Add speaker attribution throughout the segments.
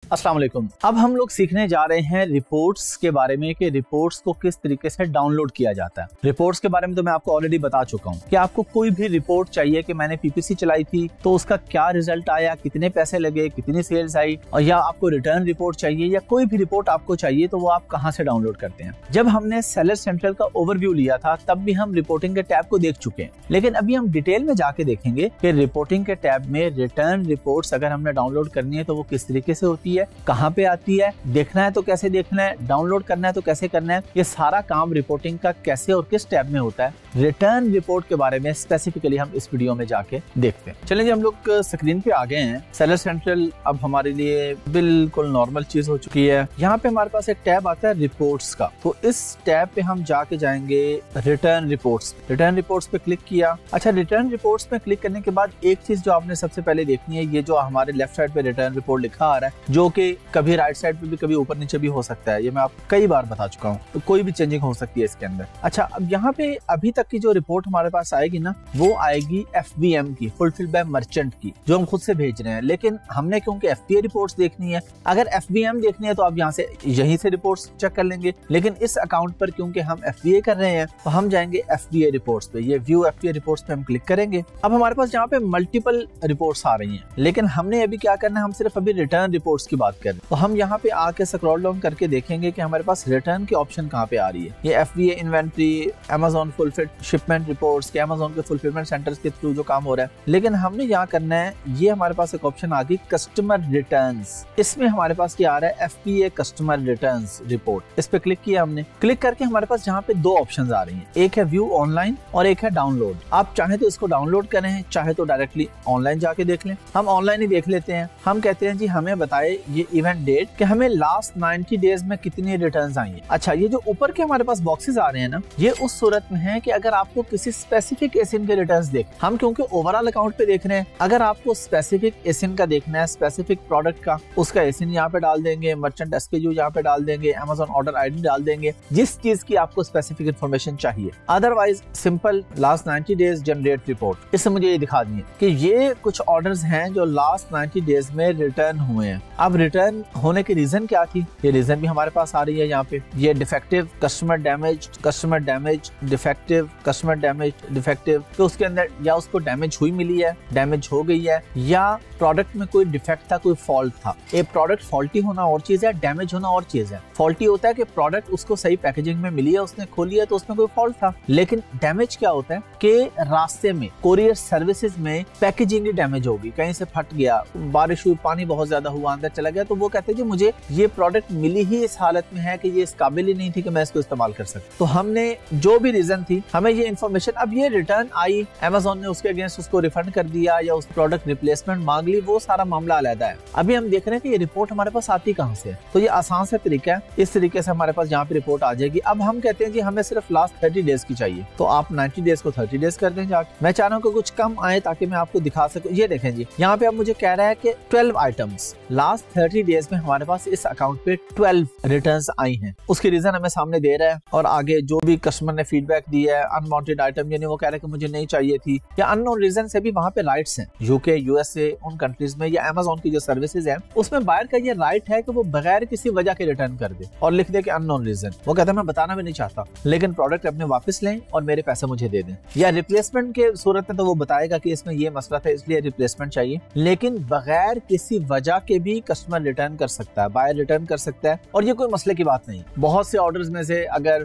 Speaker 1: अस्सलाम वालेकुम। अब हम लोग सीखने जा रहे हैं रिपोर्ट्स के बारे में कि रिपोर्ट्स को किस तरीके से डाउनलोड किया जाता है। रिपोर्ट्स के बारे में तो मैं आपको ऑलरेडी बता चुका हूँ कि आपको कोई भी रिपोर्ट चाहिए कि मैंने पीपीसी चलाई थी तो उसका क्या रिजल्ट आया, कितने पैसे लगे, कितनी सेल्स आई, और या आपको रिटर्न रिपोर्ट चाहिए या कोई भी रिपोर्ट आपको चाहिए तो वो आप कहाँ से डाउनलोड करते हैं। जब हमने सेलर सेंट्रल का ओवरव्यू लिया था तब भी हम रिपोर्टिंग के टैब को देख चुके हैं, लेकिन अभी हम डिटेल में जाके देखेंगे कि रिपोर्टिंग के टैब में रिटर्न रिपोर्ट्स अगर हमने डाउनलोड करनी है तो वो किस तरीके से होती है, कहाँ पे आती है, देखना है तो कैसे देखना है, डाउनलोड करना है तो कैसे करना है, ये सारा काम रिपोर्टिंग का कैसे और किस टैब में होता है। रिटर्न रिपोर्ट के बारे में स्पेसिफिकली हम इस वीडियो में जाके देखते हैं। चलिए जी, हम लोग स्क्रीन पे आ गए हैं। सेलर सेंट्रल अब हमारे लिए बिल्कुल नॉर्मल चीज हो चुकी है। यहाँ पे हमारे पास एक टैब आता है रिपोर्ट्स का, तो इस टैब पे हम जाके जाएंगे रिटर्न रिपोर्ट्स। रिटर्न रिपोर्ट्स पे क्लिक किया। अच्छा, रिटर्न रिपोर्ट्स पे क्लिक करने के बाद एक चीज जो आपने सबसे पहले देखनी है, ये जो हमारे लेफ्ट साइड पे रिटर्न रिपोर्ट लिखा आ रहा है, जो कि कभी राइट साइड पे भी कभी ऊपर नीचे भी हो सकता है, ये मैं आपको कई बार बता चुका हूँ, तो कोई भी चेंजिंग हो सकती है इसके अंदर। अच्छा, अब यहाँ पे अभी तक की जो रिपोर्ट हमारे पास आएगी ना, वो आएगी FBM की, फुलफिल्ड बाय मर्चेंट की, जो हम खुद से भेज रहे हैं। लेकिन हमने क्योंकि FBA रिपोर्ट्स देखनी है, अगर FBM देखनी है तो आप यहाँ से यहीं से रिपोर्ट्स चेक कर लेंगे, लेकिन इस अकाउंट पर क्योंकि हम FBA कर रहे हैं तो हम जाएंगे FBA रिपोर्ट्स पे। ये व्यू FBA रिपोर्ट्स पे हम क्लिक करेंगे। अब हमारे पास यहाँ पे मल्टीपल रिपोर्ट्स आ रही हैं, लेकिन हमने अभी क्या करना है, हम सिर्फ अभी रिटर्न रिपोर्ट्स की बात करें तो हम यहाँ पे आके स्क्रॉल डाउन करके देखेंगे कि हमारे पास रिटर्न की ऑप्शन कहाँ पे आ रही है। ये FBA inventory, Amazon fulfilled shipment reports के Amazon के फुलफिलमेंट सेंटर्स के थ्रू जो काम हो रहा है, लेकिन हमने यहाँ करना है, ये हमारे पास एक ऑप्शन आ गई कस्टमर रिटर्न्स। इसमें हमारे पास क्या आ रहा है, FBA कस्टमर रिटर्न्स रिपोर्ट। इस पे क्लिक किया हमने। क्लिक करके हमारे पास यहाँ पे दो ऑप्शंस आ रही हैं, एक है व्यू ऑनलाइन और एक है डाउनलोड। आप चाहे तो इसको डाउनलोड करें, चाहे तो डायरेक्टली ऑनलाइन जाके देख लें। हम ऑनलाइन ही देख लेते हैं। हम कहते हैं जी हमें बताए ये इवेंट डेट कि हमें लास्ट 90 डेज में कितनी रिटर्न्स आई हैं। अच्छा, ये जो ऊपर के हमारे पास बॉक्सेस आ रहे हैं ना, ये उस सूरत में है कि अगर आपको किसी स्पेसिफिक एसिन के रिटर्न्स देख, हम क्योंकि ओवरऑल अकाउंट पे देख रहे हैं, अगर आपको स्पेसिफिक एसिन का देखना है, स्पेसिफिक प्रोडक्ट का, उसका एसिन यहाँ पे डाल देंगे, मर्चेंट SKU यहाँ पे डाल देंगे, Amazon ऑर्डर ID डाल देंगे, जिस चीज की आपको स्पेसिफिक इन्फॉर्मेशन चाहिए। Otherwise simple last 90 days generate report, इससे मुझे ये दिखा दिए कि ये कुछ ऑर्डर्स हैं जो लास्ट 90 डेज में रिटर्न हुए हैं। अब रिटर्न होने की रीजन क्या थी, ये रीजन भी हमारे पास आ रही है यहाँ पे। ये defective, customer damage, customer damage, defective, customer damage, defective, तो उसके अंदर या उसको डैमेज हुई मिली है, डैमेज हो गई है, या प्रोडक्ट में कोई डिफेक्ट था, कोई फॉल्ट था। ये प्रोडक्ट फॉल्टी होना और चीज है, डैमेज होना और चीज है। फॉल्टी होता है कि प्रोडक्ट उसको सही पैकेजिंग में मिली है, उसने खोली है तो उसमें कोई फॉल्ट था, लेकिन डैमेज क्या होता है कि रास्ते में कोरियर सर्विसेज में पैकेजिंग ही डैमेज होगी, कहीं से फट गया, बारिश हुई, पानी बहुत ज्यादा हुआ, अंदर चला गया, तो वो कहते हैं जी मुझे ये प्रोडक्ट मिली ही इस हालत में है कि ये इस काबिल ही नहीं थी कि मैं इसको इस्तेमाल कर सकता। तो हमने जो भी रीजन थी, हमें ये इन्फॉर्मेशन, अब ये रिटर्न आई, Amazon ने उसके अगेंस्ट उसको रिफंड कर दिया या उस प्रोडक्ट रिप्लेसमेंट मांग ली, वो सारा मामला अलग है। अभी हम देख रहे हैं कि ये रिपोर्ट हमारे पास आती कहाँ से है, तो ये आसान सा तरीका है, इस तरीके से हमारे पास यहाँ पे रिपोर्ट आ जाएगी। अब हम कहते हैं जी हमें सिर्फ लास्ट 30 डेज की चाहिए, तो आप 90 डेज को 30 डेज कर दें जाके। मैं चाह रहा हूँ कि कुछ कम आए ताकि मैं आपको दिखा सकूं। ये देखें जी, यहाँ पे अब मुझे कह रहा है कि 12 आइटम्स लास्ट 30 डेज में हमारे पास इस अकाउंट पे 12 रिटर्न्स आई हैं। उसकी रीजन हमें सामने दे रहा है, और आगे जो भी कस्टमर ने फीडबैक दिया है, अनवांटेड आइटम यानी वो कह रहे हैं कि मुझे नहीं चाहिए थी, या अननोन रीजन से भी वहाँ पे राइट्स हैं। UK, USA उन कंट्रीज में, या Amazon की जो सर्विसेज है उसमें बायर का ये राइट है कि वो बगैर किसी वजह के रिटर्न कर दे और लिख दे कि अननोन रीजन। वो कहता है मैं बताना भी नहीं चाहता, लेकिन प्रोडक्ट अपने वापस लें और मेरे पैसे मुझे दे दें। या रिप्लेसमेंट के सूरत में तो वो बताएगा कि इसमें ये मसला था इसलिए रिप्लेसमेंट चाहिए, लेकिन बगैर किसी वजह के भी कस्टमर रिटर्न कर सकता है, बायर रिटर्न कर सकता है, और ये कोई मसले की बात नहीं। बहुत से ऑर्डर्स में से अगर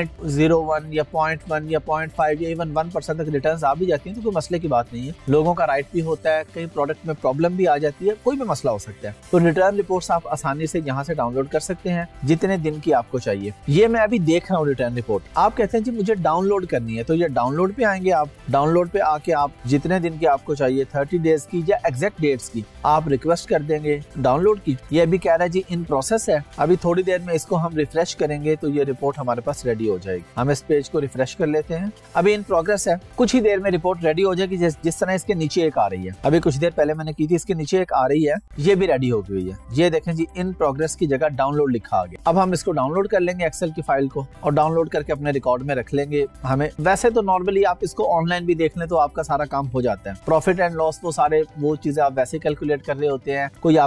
Speaker 1: 0.01 या 0.1 या 0.5 या इवन 1% तक रिटर्न आ भी जाती है तो कोई मसले की बात नहीं है। लोगों का राइट भी होता है, कई प्रोडक्ट में प्रॉब्लम भी आ जाती है, कोई भी मसला हो सकता है। तो रिटर्न रिपोर्ट्स आप आसानी से यहाँ से डाउनलोड कर सकते हैं जितने दिन की आपको चाहिए। ये मैं अभी देख रहा हूँ रिटर्न रिपोर्ट। आप कहते हैं जी मुझे डाउनलोड करनी है, तो ये डाउनलोड पे आएंगे आप। डाउनलोड पे आके आप जितने दिन की आपको चाहिए, 30 डेज की या एग्जैक्ट डेट्स की, आप रिक्वेस्ट कर देंगे डाउनलोड की। ये अभी कह रहा है जी इन प्रोसेस है, अभी थोड़ी देर में इसको हम रिफ्रेश करेंगे तो ये रिपोर्ट हमारे पास रेडी हो जाएगी। हम इस पेज को रिफ्रेश कर लेते हैं, अभी इन प्रोग्रेस है, कुछ ही देर में रिपोर्ट रेडी हो जाएगी। जिस तरह इसके नीचे एक आ रही है, अभी कुछ देर पहले मैंने की थी, इसके नीचे एक आ रही है, ये भी रेडी हो गई है। ये देखें जी इन प्रोग्रेस की जगह डाउनलोड लिखा आ गया। अब हम इसको डाउनलोड कर लेंगे एक्सेल की फाइल को, और डाउनलोड करके अपने रिकॉर्ड में रख लेंगे। हमें वैसे तो नॉर्मली आप इसको ऑनलाइन भी देख लें तो आपका सारा काम हो जाता है। प्रॉफिट एंड लॉस वो सारे वो चीजें आप वैसे कैलकुलेट कर रहे होते हैं, कोई आपका सॉफ्टवेयर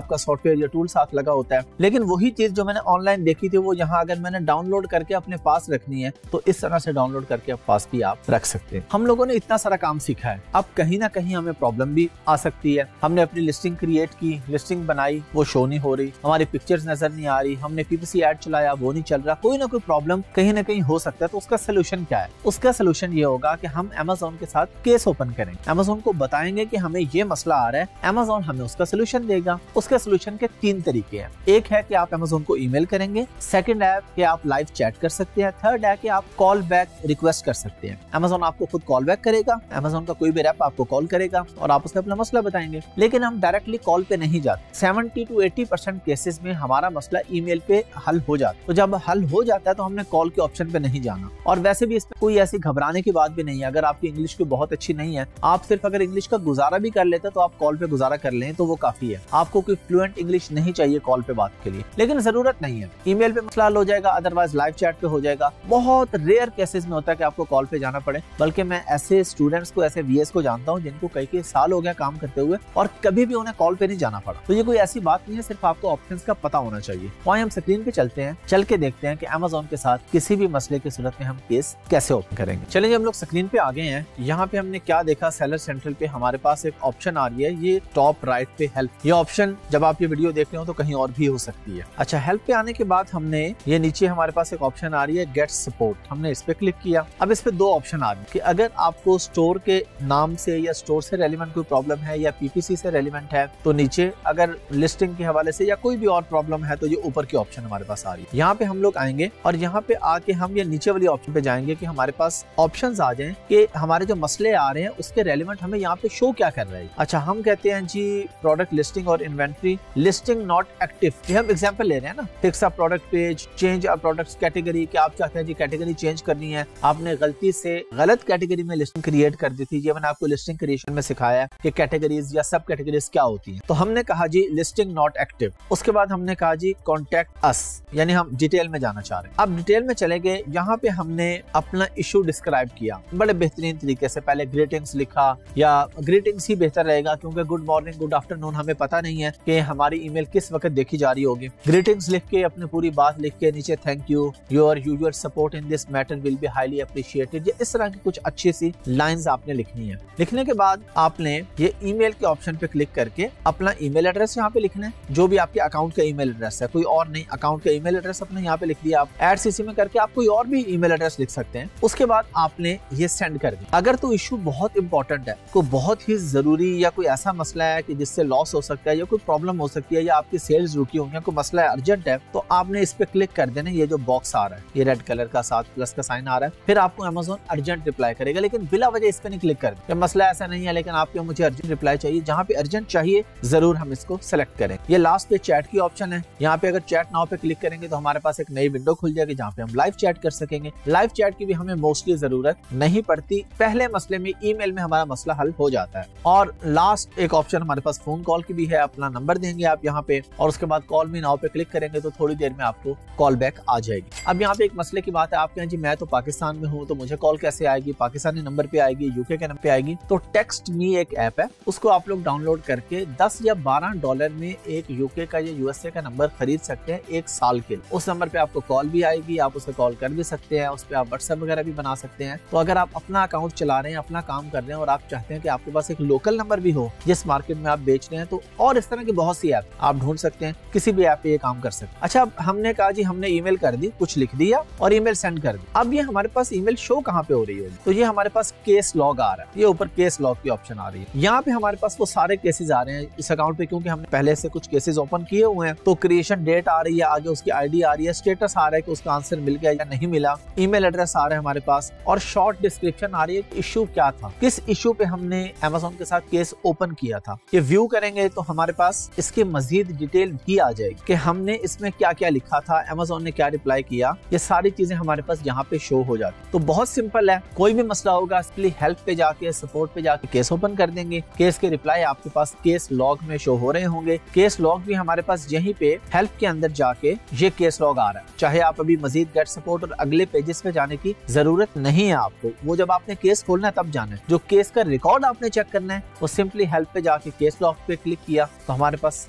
Speaker 1: सॉफ्टवेयर या टूल साथ लगा होता है, लेकिन वही चीज जो मैंने ऑनलाइन देखी थी वो यहाँ अगर मैंने डाउनलोड करके अपने पास रखनी है तो इस तरह से डाउनलोड करके पास भी आप रख सकते हैं। हम लोगों ने इतना सारा काम सीखा है, अब कहीं ना कहीं हमें प्रॉब्लम भी आ सकती है। हमने अपनी लिस्टिंग क्रिएट की, लिस्टिंग बनाई, वो शो नहीं हो रही, हमारी पिक्चर्स नजर नहीं आ रही, हमने पीपीसी ऐड चलाया वो नहीं चल रहा, कोई ना कोई प्रॉब्लम कहीं ना कहीं हो सकता है। तो उसका सोल्यूशन क्या है? उसका सोल्यूशन ये होगा कि हम Amazon के साथ केस ओपन करेंगे, Amazon को बताएंगे कि हमें ये मसला आ रहा है, Amazon हमें उसका सोल्यूशन देगा। उसके सोल्यूशन के 3 तरीके हैं। एक है कि आप Amazon को ईमेल करेंगे, सेकंड है कि आप लाइव चैट कर सकते हैं, थर्ड है कि आप कॉल बैक रिक्वेस्ट कर सकते हैं। Amazon आपको खुद कॉल बैक करेगा, Amazon का कोई भी रैप आपको कॉल करेगा और आप उससे अपना मसला बताएंगे। लेकिन हम डायरेक्टली कॉल पे नहीं जाते। 70 to 80% केसेस में हमारा मसला ईमेल पे हल हो जाता है। तो जब हल हो जाता है तो हमने कॉल के ऑप्शन पे नहीं जाना। और वैसे भी इसमें कोई ऐसी घबराने की बात भी नहीं है। अगर आपकी इंग्लिश की बहुत अच्छी नहीं है, आप सिर्फ अगर इंग्लिश का गुजारा भी कर लेते तो आप कॉल पे गुजारा कर लें तो वो काफी है। आपको कोई फ्लुएंट इंग्लिश नहीं चाहिए कॉल पे बात के लिए, लेकिन जरूरत नहीं है। ईमेल पे मसला हल हो जाएगा, अदरवाइज लाइव चैट पे हो जाएगा। बहुत रेयर केसेस में होता है कि आपको कॉल पे जाना पड़े, बल्कि मैं ऐसे स्टूडेंट्स को, ऐसे वीएस को जानता हूँ जिनको कई साल हो गया काम करते हुए और कभी भी उन्हें कॉल पे नहीं जाना पड़ा। तो ये कोई ऐसी बात नहीं है, सिर्फ आपको ऑप्शंस का पता होना चाहिए। वहीं हम स्क्रीन पे चलते हैं, चल के देखते हैं कि Amazon के साथ किसी भी मसले की सूरत में हम केस कैसे ओपन करेंगे। चलिए हम लोग स्क्रीन पे आ गए हैं। यहाँ पे हमने क्या देखा, सेलर सेंट्रल पे हमारे पास एक ऑप्शन आ रही है, ये टॉप राइट पे हेल्प। ये ऑप्शन जब आप ये वीडियो देख रहे हो तो कहीं और भी हो सकती है। अच्छा, हेल्प पे आने के बाद हमने ये नीचे हमारे पास एक ऑप्शन आ रही है गेट सपोर्ट, हमने इस पे क्लिक किया। अब इस पे 2 ऑप्शन आ रही है कि अगर आपको स्टोर के नाम से या स्टोर से रेलिवेंट कोई प्रॉब्लम है या पीपीसी से रेलिवेंट है तो नीचे, अगर लिस्टिंग के हवाले से या कोई भी और प्रॉब्लम है तो ये ऊपर की ऑप्शन हमारे पास आ रही है। यहाँ पे हम लोग आएंगे और यहाँ पे आके हम ये नीचे वाली ऑप्शन पे जाएंगे कि हमारे पास ऑप्शंस आ जाएं कि हमारे जो मसले आ रहे हैं उसके रेलिवेंट हमें यहाँ पे शो क्या कर रहा है। अच्छा, हम कहते हैं जी प्रोडक्ट लिस्टिंग और इन्वेंट्री लिस्टिंग नॉट एक्टिव। ये हम एग्जांपल ले रहे हैं ना, fix a product page, change a product category, कि आप चाहते हैं जी कैटेगरी चेंज करनी है, आपने गलती से गलत कैटेगरी में लिस्टिंग क्रिएट कर दी थी। ये मैंने आपको लिस्टिंग क्रिएशन में सिखाया है कि कैटेगरीज या सब कैटेगरीज क्या होती हैं। तो हमने कहा जी लिस्टिंग नॉट एक्टिव। उसके बाद हमने कहा जी कॉन्टेक्ट अस, यानी हम डिटेल में जाना चाह रहे हैं। अब डिटेल में चले गए, यहाँ पे हमने अपना इशू डिस्क्राइब किया बड़े बेहतरीन तरीके से। पहले ग्रीटिंग्स लिखा, या ग्रीटिंग्स ही बेहतर रहेगा क्योंकि गुड मॉर्निंग, गुड आफ्टरनून हमें पता नहीं है कि हमारी ईमेल किस वक्त देखी जा रही होगी। ग्रीटिंग्स लिख के अपनी पूरी बात लिख के नीचे thank you, your usual support in this matter will be highly appreciated, इस तरह की कुछ अच्छी सी लाइंस आपने लिखनी है। लिखने के बाद आपने ये ईमेल के ऑप्शन पे क्लिक करके अपना ईमेल एड्रेस यहाँ पे लिखना है, जो भी आपके अकाउंट का ईमेल एड्रेस है, कोई और नहीं। अकाउंट का ईमेल एड्रेस अपने यहाँ पे लिख दिया। आप ऐड सीसी में करके आप कोई और भी ईमेल एड्रेस लिख सकते हैं। उसके बाद आपने ये सेंड कर दिया। अगर तो इशू बहुत इंपॉर्टेंट है, कोई बहुत ही जरूरी या कोई ऐसा मसला है कि जिससे लॉस हो सकता है या कोई प्रॉब्लम हो सकती है या आपकी सेल्स रुकी होंगी, कोई मसला है अर्जेंट है, तो आपने इस पे क्लिक कर देना। ये जो बॉक्स आ रहा है, ये रेड कलर का साथ प्लस का साइन आ रहा है, फिर आपको Amazon अर्जेंट रिप्लाई करेगा। लेकिन बिला वजह इस पे नहीं क्लिक कर, मसला ऐसा नहीं है लेकिन आपको मुझे अर्जेंट रिप्लाई चाहिए, जहाँ पे अर्जेंट चाहिए जरूर हम इसको सेलेक्ट करें। ये लास्ट पे चैट की ऑप्शन है, यहाँ पे अगर चैट नाउ पे क्लिक करेंगे तो हमारे पास एक नई विंडो खुल जाएगी जहाँ पे हम लाइव चैट कर सकेंगे। लाइव चैट की भी हमें मोस्टली जरूरत नहीं पड़ती, पहले मसले में ईमेल में हमारा मसला हल हो जाता है। और लास्ट एक ऑप्शन हमारे पास फोन कॉल की भी है, अपना नंबर देंगे आप यहाँ पे और उसके बाद कॉल मी नाउ पे क्लिक करेंगे तो थोड़ी देर में आपको कॉल बैक आ जाएगी। अब यहाँ पे एक मसले की बात है, आप कहें जी मैं तो पाकिस्तान में हूँ तो मुझे कॉल कैसे आएगी, पाकिस्तानी नंबर पे आएगी, यूके के नंबर पे आएगी। तो टेक्स्ट मी एक ऐप है, उसको आप लोग डाउनलोड करके 10 या 12 डॉलर में एक यूके का या यूएसए का नंबर खरीद सकते हैं 1 साल के लिए। उस नंबर पे आपको कॉल भी आएगी, आप उसे कॉल कर भी सकते हैं, उस पर आप व्हाट्सएप वगैरह भी बना सकते हैं। तो अगर आप अपना अकाउंट चला रहे हैं, अपना काम कर रहे हैं और आप चाहते हैं कि आपके पास एक लोकल नंबर भी हो जिस मार्केट में आप बेच रहे हैं, तो और इस तरह की बहुत सी ऐप आप ढूंढ सकते हैं, किसी भी ऐप पे ये काम कर सकते हैं। अच्छा, अब हमने कहा जी हमने ईमेल कर दी, कुछ लिख दिया और ईमेल सेंड कर दी। अब ये हमारे पास ईमेल शो कहाँ पे हो रही होगी, तो ये हमारे पास केस लॉग आ रहा है, ये ऊपर केस लॉग की ऑप्शन आ रही है। यहाँ पे हमारे पास वो सारे केसेस आ रहे हैं इस अकाउंट पे, क्योंकि हमने पहले से कुछ केसेस ओपन किए हुए हैं। तो क्रिएशन डेट आ रही है, आगे उसकी आईडी आ रही है, स्टेटस आ रहा है कि उसका आंसर मिल गया या नहीं मिला, ईमेल एड्रेस आ रहा है हमारे पास और शॉर्ट डिस्क्रिप्शन आ रही है कि इशू क्या था, किस इशू पे हमने Amazon के साथ केस ओपन किया था। ये व्यू करेंगे तो हमारे पास इसके मजीद डिटेल भी आ जाएगी कि हमने इसमें क्या क्या लिखा था, Amazon ने क्या रिप्लाई किया, ये सारी चीजें हमारे पास यहाँ पे शो हो जाती। तो बहुत सिंपल है, कोई भी मसला होगा इसके लिए हेल्प पे जाके, सपोर्ट पे जाके केस ओपन कर देंगे। केस के रिप्लाई आपके पास केस लॉग में शो हो रहे होंगे। केस लॉग भी हमारे पास यहीं पे हेल्प के अंदर जाके ये केस लॉग आ रहा है। चाहे आप अभी मजीद गेट सपोर्ट और अगले पेजेस पे जाने की जरूरत नहीं है आपको, वो जब आपने केस खोलना है तब जाना है। जो केस का रिकॉर्ड आपने चेक करना है वो सिंपली हेल्प पे जाके केस लॉग पे क्लिक किया तो हमारे पास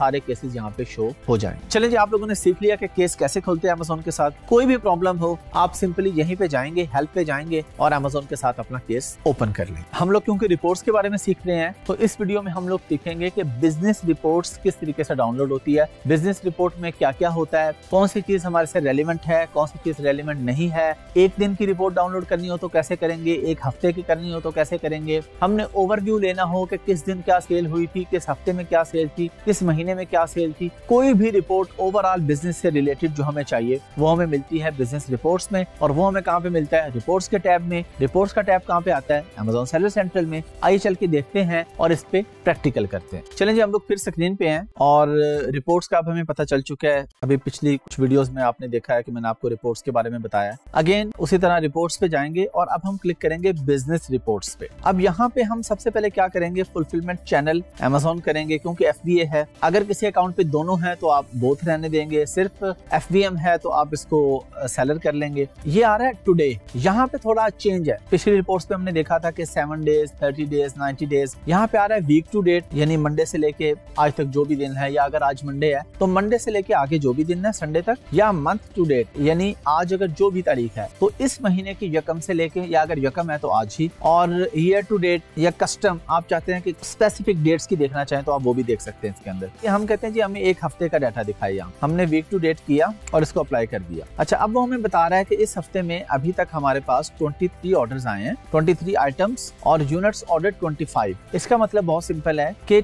Speaker 1: सारे केसेस यहाँ पे शो हो जाए। चलिए जी, आप लोगों ने सीख लिया कि केस कैसे खोलते हैं अमेज़न के साथ। कोई भी प्रॉब्लम हो आप सिंपली यहीं पे जाएंगे, हेल्प पे जाएंगे और अमेज़न के साथ अपना केस ओपन कर लें। हम लोग क्योंकि रिपोर्ट्स के बारे में सीख रहे हैं तो इस वीडियो में हम लोग सीखेंगे कि बिजनेस रिपोर्ट्स किस तरीके से डाउनलोड होती है, बिजनेस रिपोर्ट में क्या क्या होता है, कौन सी चीज हमारे से रेलिवेंट है, कौन सी चीज रेलिवेंट नहीं है। एक दिन की रिपोर्ट डाउनलोड करनी हो तो कैसे करेंगे, एक हफ्ते की करनी हो तो कैसे करेंगे, हमने ओवरव्यू लेना हो कि किस दिन क्या सेल हुई थी, किस हफ्ते में क्या सेल थी, किस महीने में क्या सेल थी। कोई भी रिपोर्ट ओवरऑल बिजनेस से रिलेटेड जो हमें चाहिए वो हमें मिलती है बिजनेस रिपोर्ट्स में। और वो हमें कहाँ पे मिलता है? रिपोर्ट्स के टैब में। रिपोर्ट्स का टैब कहाँ पे आता है? अमेज़न सेलर सेंट्रल में। आइए चल के देखते हैं और इस पे प्रैक्टिकल करते हैं। चलें जी, हम लोग फिर स्क्रीन पे हैं और रिपोर्ट्स का अब हमें पता चल चुका है। अभी पिछली कुछ वीडियोस में आपने देखा है कि मैंने आपको रिपोर्ट्स के बारे में बताया। अगेन उसी तरह रिपोर्ट्स पे जाएंगे और अब हम क्लिक करेंगे बिजनेस रिपोर्ट्स पे। अब यहाँ पे हम सबसे पहले क्या करेंगे? फुलफिलमेंट चैनल अमेज़न करेंगे क्योंकि FBA है। अगर किसी अकाउंट पे दोनों है तो आप बोथ रहने देंगे, सिर्फ FBM है तो आप इसको सेलर कर लेंगे। ये आ रहा है टुडे। यहाँ पे थोड़ा चेंज है। पिछली रिपोर्ट्स पे हमने देखा था कि 7 डेज, 30 डेज, 90 डेज। यहाँ पे आ रहा है वीक टू डेट, यानी मंडे से लेके आज तक जो भी दिन है, या अगर आज मंडे है तो मंडे से लेके आगे जो भी दिन है संडे तक, या मंथ टू डेट यानी आज अगर जो भी तारीख है तो इस महीने की यकम से लेके, या अगर यकम है तो आज ही। और ईयर टू डेट या कस्टम, आप चाहते हैं कि स्पेसिफिक डेट्स की देखना चाहें तो आप वो भी देख सकते हैं इसके अंदर। हम कहते हैं जी हमें एक हफ्ते का डाटा दिखाइए। हमने वीक टू डेट किया और इसको अप्लाई कर दिया। अच्छा, अब वो हमें बता रहा है कि इस हफ्ते में अभी तक हमारे पास 23 ऑर्डर्स आए हैं, 23 आइटम्स और यूनिट्स ऑर्डर 25। इसका मतलब बहुत सिंपल है कि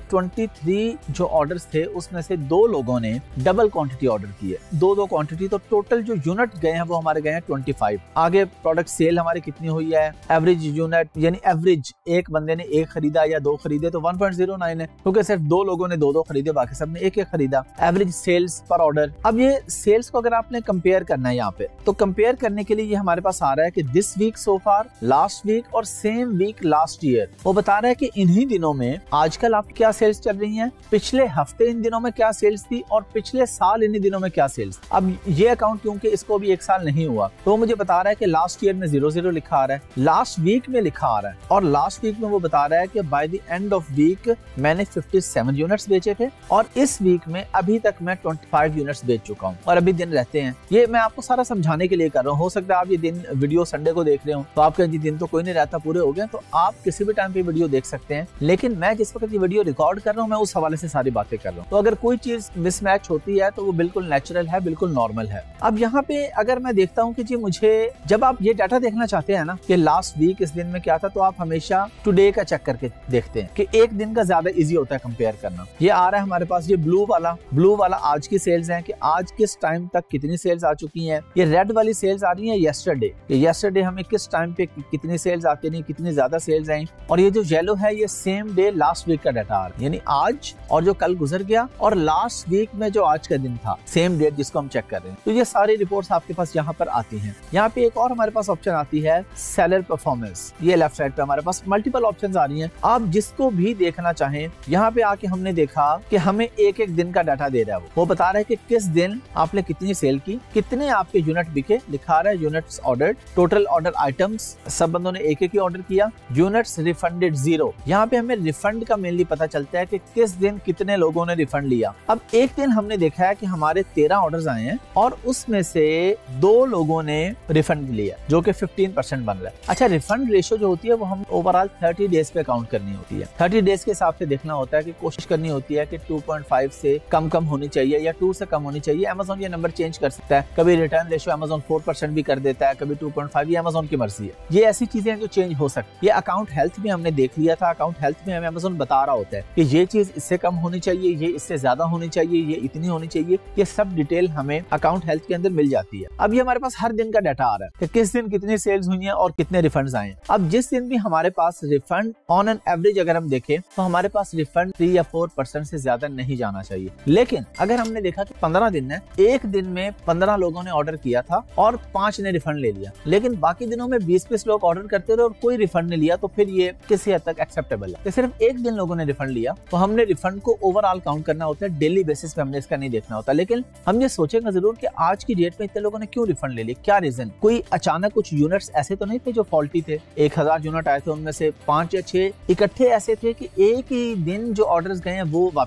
Speaker 1: 23 जो ऑर्डर्स थे उसमें से 2 लोगों ने डबल क्वांटिटी ऑर्डर की है, 2 क्वांटिटी। तो टोटल जो यूनिट गए हैं वो हमारे गए हैं 25। आगे प्रोडक्ट सेल हमारी कितनी हुई है? एवरेज यूनिट यानी एवरेज एक बंदे ने 1 खरीदा या 2 खरीदे तो 1.09 है, क्योंकि सिर्फ 2 लोगों ने 2 खरीदे, बाकी सबने 1 खरीदा। Average sales per order. अब ये सेल्स को अगर आपने कंपेयर करना है यहाँ पे, तो कंपेयर करने के लिए ये हमारे पास आ रहा है कि this week so far, last week और सेम वीक लास्ट ईयर। वो बता रहा है कि इन्हीं दिनों में आजकल आपकी क्या सेल्स चल रही हैं, पिछले हफ्ते इन दिनों में क्या सेल्स थी और पिछले साल इन्हीं दिनों में क्या सेल्स। अब ये अकाउंट क्योंकि इसको भी 1 साल नहीं हुआ तो वो मुझे बता रहा है कि लास्ट ईयर में 00 लिखा आ रहा है, लास्ट वीक में लिखा आ रहा है, और लास्ट वीक में वो बता रहा है कि by the end of week मैंने 57 यूनिट्स बेचे थे और इस वीक में अभी तक मैं 25 यूनिट्स बेच चुका हूँ और अभी दिन रहते हैं। ये मैं आपको सारा समझाने के लिए कर रहा हूँ। हो सकता है आप ये दिन वीडियो संडे को देख रहे हो तो आपके दिन तो कोई नहीं रहता, पूरे हो गए, तो आप किसी भी टाइम पे वीडियो देख सकते हैं। लेकिन मैं जिस वक्त ये वीडियो रिकॉर्ड कर रहा हूँ मैं उस हवाले से सारी बातें कर रहा हूँ, तो अगर कोई चीज मिसमैच होती है तो वो बिल्कुल नेचुरल है, बिल्कुल नॉर्मल है। अब यहाँ पे अगर मैं देखता हूँ कि जी मुझे, जब आप ये डाटा देखना चाहते हैं ना कि लास्ट वीक इस दिन में क्या था, तो आप हमेशा टुडे का चेक करके देखते हैं कि एक दिन का ज्यादा इजी होता है कंपेयर करना। ये आ रहा है हमारे पास, ये ब्लू वाला आज की सेल्स है कि आज किस टाइम तक कितनी सेल्स आ चुकी हैं। ये रेड वाली सेल्स आ रही है येस्टरडे हमें किस टाइम पे कितनी सेल्स आती नहीं, कितनी ज्यादा सेल्स आई। और ये जो येलो है ये सेम डे लास्ट वीक का डाटा आ रहा है, यानी आज और जो कल गुजर गया और लास्ट वीक में जो आज का दिन था, सेम डेट जिसको हम चेक कर रहे हैं। तो ये सारी रिपोर्ट्स आपके पास यहाँ पर आती हैं। यहाँ पे एक और हमारे पास ऑप्शन आती है सेलर परफॉर्मेंस। ये लेफ्ट साइड पे हमारे पास मल्टीपल ऑप्शंस आ रही हैं, आप जिसको भी देखना चाहें। यहाँ पे आके हमने देखा कि हमें एक दिन का डाटा दे रहा है, वो बता रहा है कि किस दिन आपने कितनी सेल की, कितने आपके यूनिट बिके, लिखा रहा है units order, total order items, सब बंदों ने एक ही ऑर्डर किया, यूनिट्स रिफंडेड 0। यहाँ पे हमें रिफंड का मेनली पता चलता है कि किस दिन कितने लोगों ने रिफंड लिया। अब एक दिन हमने देखा है कि हमारे 13 ऑर्डर्स आए हैं और उसमें से 2 लोगों ने रिफंड लिया, जो कि 15% बन रहा है। अच्छा, रिफंड रेशियो जो होती है वो हम ओवरऑल 30 डेज पे काउंट करनी होती है। 30 डेज के हिसाब से देखना होता है कि कोशिश करनी होती है कि 2.5 से कम होनी चाहिए या 2 से कम होनी चाहिए। अमेज़न ये नंबर चेंज कर सकता है, कभी रिटर्न रेशियो अमेज़न 4% भी कर देता है, कभी 2.5, ये अमेज़न की मर्जी है। ये ऐसी चीजें जो चेंज हो सकती है। ये अकाउंट हेल्थ में हमने देख लिया था, अकाउंट हेल्थ में हमें अमेज़न बता रहा होता है कि ये चीज इससे कम होनी चाहिए, ये इससे ज्यादा होनी चाहिए, ये इतनी होनी चाहिए। ये सब डिटेल हमें अकाउंट हेल्थ के अंदर मिल जाती है। अब ये हमारे पास हर दिन का डाटा आ रहा है कि किस दिन कितनी सेल्स हुई हैं और कितने रिफंड्स आए हैं। अब जिस दिन भी हमारे पास रिफंड ऑन एन एवरेज अगर हम देखें तो हमारे पास रिफंड 3 या 4% से ज्यादा नहीं जाना चाहिए। लेकिन अगर हमने देखा कि 15 दिन है, एक दिन में 15 लोगों ने ऑर्डर किया था और 5 ने रिफंड ले लिया, लेकिन बाकी दिनों में 20-20 लोग ऑर्डर करते रहे और कोई रिफंड नहीं लिया, तो फिर ये किसी हद तक एक्सेप्टेबल है। तो सिर्फ एक दिन लोगों ने रिफंड लिया तो हमने रिफंड को ओवरऑल काउंट करना होता है, डेली बेसिस पे हमने इसका नहीं देखना होता। लेकिन हम ये सोचेंगे जरूर कि आज की डेट में इतने लोगों ने क्यों रिफंड ले लिया, क्या रीजन। कोई अचानक कुछ यूनिट्स ऐसे तो नहीं थे जो फॉल्टी थे। 1000 यूनिट आए थे, उनमें से 5 या 6 इकट्ठे ऐसे थे कि एक ही दिन जो ऑर्डर्स गए हैं वो वापस हुए।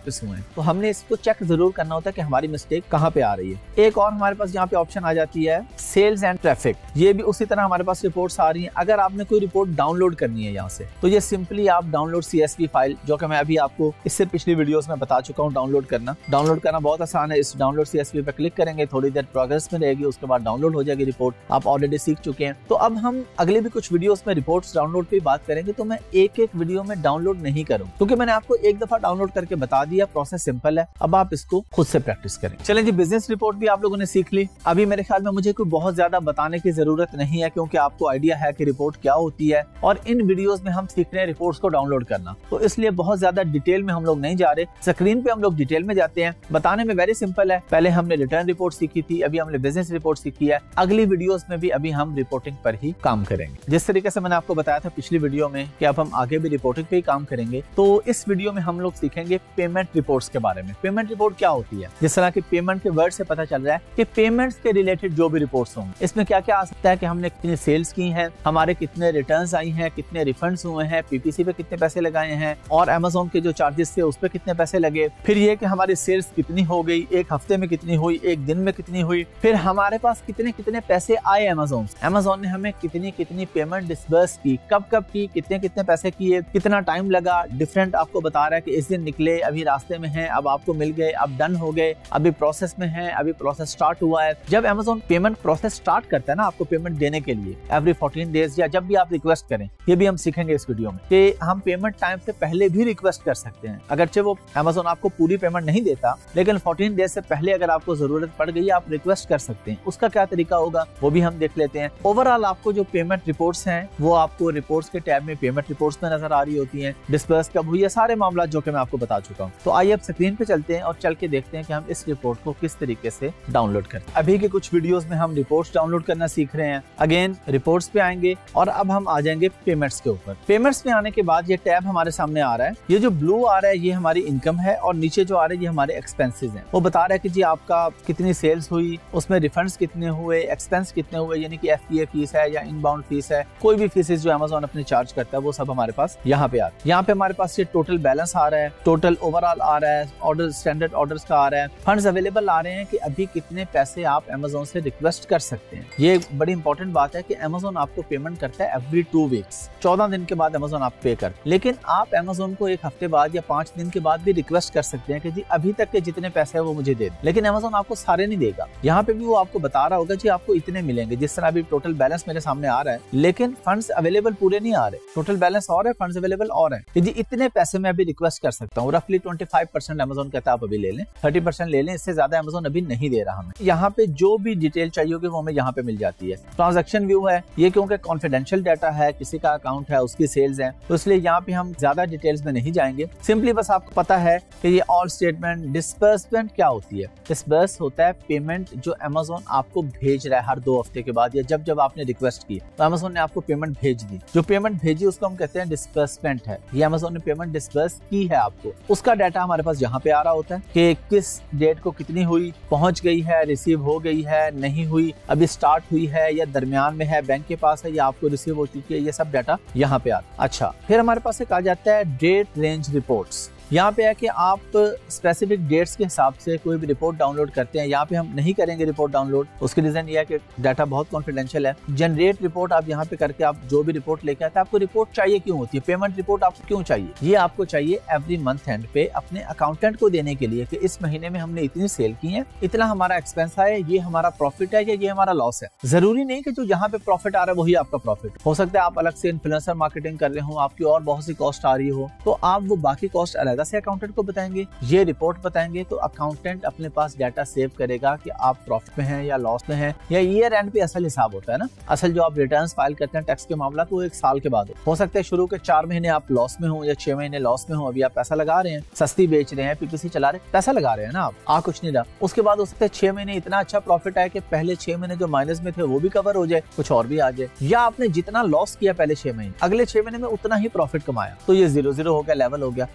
Speaker 1: तो हमने इसको चेक जरूर करना होता है कि हमारी मिस्टेक कहाँ पे आ रही है। एक और हमारे पास यहाँ पे ऑप्शन आ जाती है सेल्स एंड ट्रैफिक। ये भी उसी तरह हमारे पास रिपोर्ट्स आ रही हैं। अगर आपने कोई रिपोर्ट डाउनलोड करनी है यहाँ से, तो ये सिंपली आप डाउनलोड CSV फाइल, जो कि मैं अभी आपको इससे पिछली वीडियोस में बता चुका हूँ, डाउनलोड करना बहुत आसान है। इस डाउनलोड CSV पे क्लिक करेंगे, थोड़ी देर प्रोग्रेस में रहेगी, उसके बाद डाउनलोड हो जाएगी रिपोर्ट। आप ऑलरेडी सीख चुके हैं। तो अब हम अगले भी कुछ वीडियोस में रिपोर्ट्स डाउनलोड पे बात करेंगे। तो मैं एक एक वीडियो में डाउनलोड नहीं करूँ, क्योंकि मैंने आपको एक दफा डाउनलोड करके बता दिया। प्रोसेस सिंपल है, अब आप इसको खुद से प्रैक्टिस करें। चलें जी, बिजनेस रिपोर्ट भी आप लोगों ने सीख ली। अभी मेरे ख्याल में मुझे कोई बहुत ज्यादा बताने की जरूरत नहीं है, क्योंकि आपको आइडिया है कि रिपोर्ट क्या होती है, और इन वीडियोस में हम सीख रहे हैं रिपोर्ट्स को डाउनलोड करना। तो इसलिए बहुत ज्यादा डिटेल में हम लोग नहीं जा रहे। स्क्रीन पे हम लोग डिटेल में जाते हैं। बताने में वेरी सिंपल है। पहले हमने रिटर्न रिपोर्ट सीखी थी, अभी हमने बिजनेस रिपोर्ट सीखी है। अगली वीडियोस में भी अभी हम रिपोर्टिंग पर ही काम करेंगे। जिस तरीके से मैंने आपको बताया था पिछली वीडियो में कि अब हम आगे भी रिपोर्टिंग पे ही काम करेंगे, तो इस वीडियो में हम लोग सीखेंगे पेमेंट रिपोर्ट्स के बारे में। पेमेंट रिपोर्ट क्या होती है? जिस तरह की पेमेंट के वर्ड से पता चल रहा है कि पेमेंट्स के रिलेटेड जो भी रिपोर्ट्स होंगे, इसमें क्या क्या आ सकता है कि हमने कितनी सेल्स की हैं, हमारे कितने रिटर्न्स आई हैं, कितने रिफंड्स हुए हैं, PPC पे कितने पैसे लगाए हैं, और Amazon के जो चार्जेस थे उस पे कितने पैसे लगे। फिर ये कि हमारी सेल्स कितनी हो गई, एक हफ्ते में कितनी हुई, एक दिन में कितनी हुई। फिर हमारे पास कितने कितने पैसे आए Amazon ने हमें कितनी कितनी पेमेंट डिस्बर्स की, कब कब की, कितने कितने पैसे किए, कितना टाइम लगा। डिफरेंट आपको बता रहा है कि इस दिन निकले, अभी रास्ते में हैं, अब आपको मिल गए, अब डन हो गए, अभी प्रोसेस में है, अभी प्रोसेस स्टार्ट हुआ है। जब Amazon पेमेंट प्रोसेस स्टार्ट करता है ना आपको पेमेंट देने के लिए, एवरी 14 डेज या जब भी आप रिक्वेस्ट करें, ये भी हम सीखेंगे इस वीडियो में कि हम पेमेंट टाइम से पहले भी रिक्वेस्ट कर सकते हैं। अगरचे वो Amazon आपको पूरी पेमेंट नहीं देता, लेकिन 14 डेज से पहले अगर आपको जरूरत पड़ गई, आप रिक्वेस्ट कर सकते हैं। उसका क्या तरीका होगा वो भी हम देख लेते हैं। ओवरऑल आपको जो पेमेंट रिपोर्ट्स हैं वो आपको रिपोर्ट्स के टैब में पेमेंट रिपोर्ट्स में नजर आ रही होती हैं। डिस्बर्स कब हुई है, सारे मामला जो कि मैं आपको बता चुका हूँ। तो आइए अब स्क्रीन पे चलते हैं और चल के देखते हैं कि हम इस रिपोर्ट को किस तरीके से डाउनलोड करें। अभी के कुछ वीडियोस में हम रिपोर्ट्स डाउनलोड करना सीख रहे हैं। अगेन रिपोर्ट्स पे आएंगे और अब हम आ जाएंगे पेमेंट्स के ऊपर। पेमेंट्स में आने के बाद ये टैब हमारे सामने आ रहा है। ये जो ब्लू आ रहा है ये हमारी इनकम है, और नीचे जो आ रहा है ये हमारे एक्सपेंसेस हैं। वो बता रहा है कि जी आपका कितनी सेल्स हुई, उसमें रिफंड्स कितने हुए, एक्सपेंस कितने हुए, यानी कि FTA फीस है या इनबाउंड फीस है, कोई भी फीसेस जो Amazon अपने चार्ज करता है वो सब हमारे पास यहाँ पे आ रहा है। यहाँ पे हमारे पास ये टोटल बैलेंस आ रहा है, टोटल ओवरऑल आ रहा है, ऑर्डर स्टैंडर्ड ऑर्डर्स का आ रहा है, फंड्स अवेलेबल आ रहे हैं कि अभी कितने पैसे आप Amazon से रिक्वेस्ट कर सकते हैं। ये बड़ी इंपॉर्टेंट बात है कि Amazon आपको पेमेंट करता है एवरी 2 वीक्स, 14 दिन के बाद Amazon आप पे कर, लेकिन आप Amazon को एक हफ्ते बाद या 5 दिन के बाद भी रिक्वेस्ट कर सकते हैं कि जी अभी तक के जितने पैसे है वो मुझे दे, लेकिन Amazon आपको सारे नहीं देगा। यहाँ पे भी वो आपको बता रहा होगा जी आपको इतने मिलेंगे। जिस तरह अभी टोटल बैलेंस मेरे सामने आ रहा है, लेकिन फंड्स अवेलेबल पूरे नहीं आ रहे। टोटल बैलेंस और है, फंड्स अवेलेबल और है कि जी इतने पैसे मैं अभी रिक्वेस्ट कर सकता हूँ। रफली 25% Amazon कहता है आप अभी ले लें, 30% ले लें, इससे ज्यादा Amazon अभी नहीं दे रहा हमें। यहाँ पे जो भी डिटेल चाहिए होगी वो हमें यहाँ पे मिल जाती है। ट्रांजैक्शन व्यू है, ये क्योंकि कॉन्फिडेंशियल डाटा है, किसी का अकाउंट है, उसकी सेल्स है, तो इसलिए यहाँ पे हम ज्यादा डिटेल्स में नहीं जाएंगे। सिंपली बस आपको पता है कि ये ऑल स्टेटमेंट। डिस्बर्समेंट क्या होती है? डिस्बर्स होता है पेमेंट जो Amazon आपको भेज रहा है हर 2 हफ्ते के बाद, या जब जब आपने रिक्वेस्ट की तो Amazon ने आपको पेमेंट भेज दी। जो पेमेंट भेजी उसको हम कहते हैं डिस्बर्समेंट है। ये Amazon ने पेमेंट डिस्बर्स की है आपको, उसका डाटा हमारे पास यहाँ पे आ रहा होता है कि किस डेट को कितनी हुई, पहुंच गई है, रिसीव हो गई है, नहीं हुई, अभी स्टार्ट हुई है या दरमियान में है, बैंक के पास है या आपको रिसीव हो चुकी है, ये सब डाटा यहाँ पे आता है। अच्छा, फिर हमारे पास एक आ जाता है डेट रेंज रिपोर्ट्स। यहाँ पे है कि आप स्पेसिफिक डेट्स के हिसाब से कोई भी रिपोर्ट डाउनलोड करते हैं। यहाँ पे हम नहीं करेंगे रिपोर्ट डाउनलोड, उसकी रीजन ये है कि डाटा बहुत कॉन्फिडेंशियल है। जनरेट रिपोर्ट आप यहाँ पे करके आप जो भी रिपोर्ट लेके आते हैं, आपको रिपोर्ट चाहिए क्यों होती है? पेमेंट रिपोर्ट आपको क्यों चाहिए? ये आपको चाहिए एवरी मंथ एंड पे अपने अकाउंटेंट को देने के लिए कि इस महीने में हमने इतनी सेल की है, इतना हमारा एक्सपेंस है, ये हमारा प्रॉफिट है या ये हमारा लॉस है। जरूरी नहीं कि जो यहाँ पे प्रॉफिट आ रहा है वही आपका प्रॉफिट हो सकता है। आप अलग से इन्फ्लुएंसर मार्केटिंग कर रहे हो, आपकी और बहुत सी कॉस्ट आ रही हो, तो आप वो बाकी कॉस्ट अलग से अकाउंटेंट को बताएंगे, ये रिपोर्ट बताएंगे, तो अकाउंटेंट अपने पास डाटा सेव करेगा कि आप प्रॉफिट में हैं या लॉस में हैं। या ईयर एंड पे असल हिसाब होता है ना, असल जो आप रिटर्न्स फाइल करते हैं टैक्स के मामला, तो 1 साल के बाद हो सकता है शुरू के 4 महीने आप लॉस में हो या 6 महीने लॉस में हो। अभी आप पैसा लगा रहे हैं, सस्ती बेच रहे हैं, PPC चला रहे हैं, पैसा लगा रहे हैं ना, आप आ कुछ नहीं रहा। उसके बाद हो सकता है 6 महीने इतना अच्छा प्रॉफिट आए कि पहले 6 महीने जो माइनस में थे वो भी कवर हो जाए, कुछ और भी आ जाए, या आपने जितना लॉस किया पहले 6 महीने, अगले 6 महीने में उतना ही प्रॉफिट कमाया, तो ये 0-0 हो गया, लेवल हो गया। तो कोई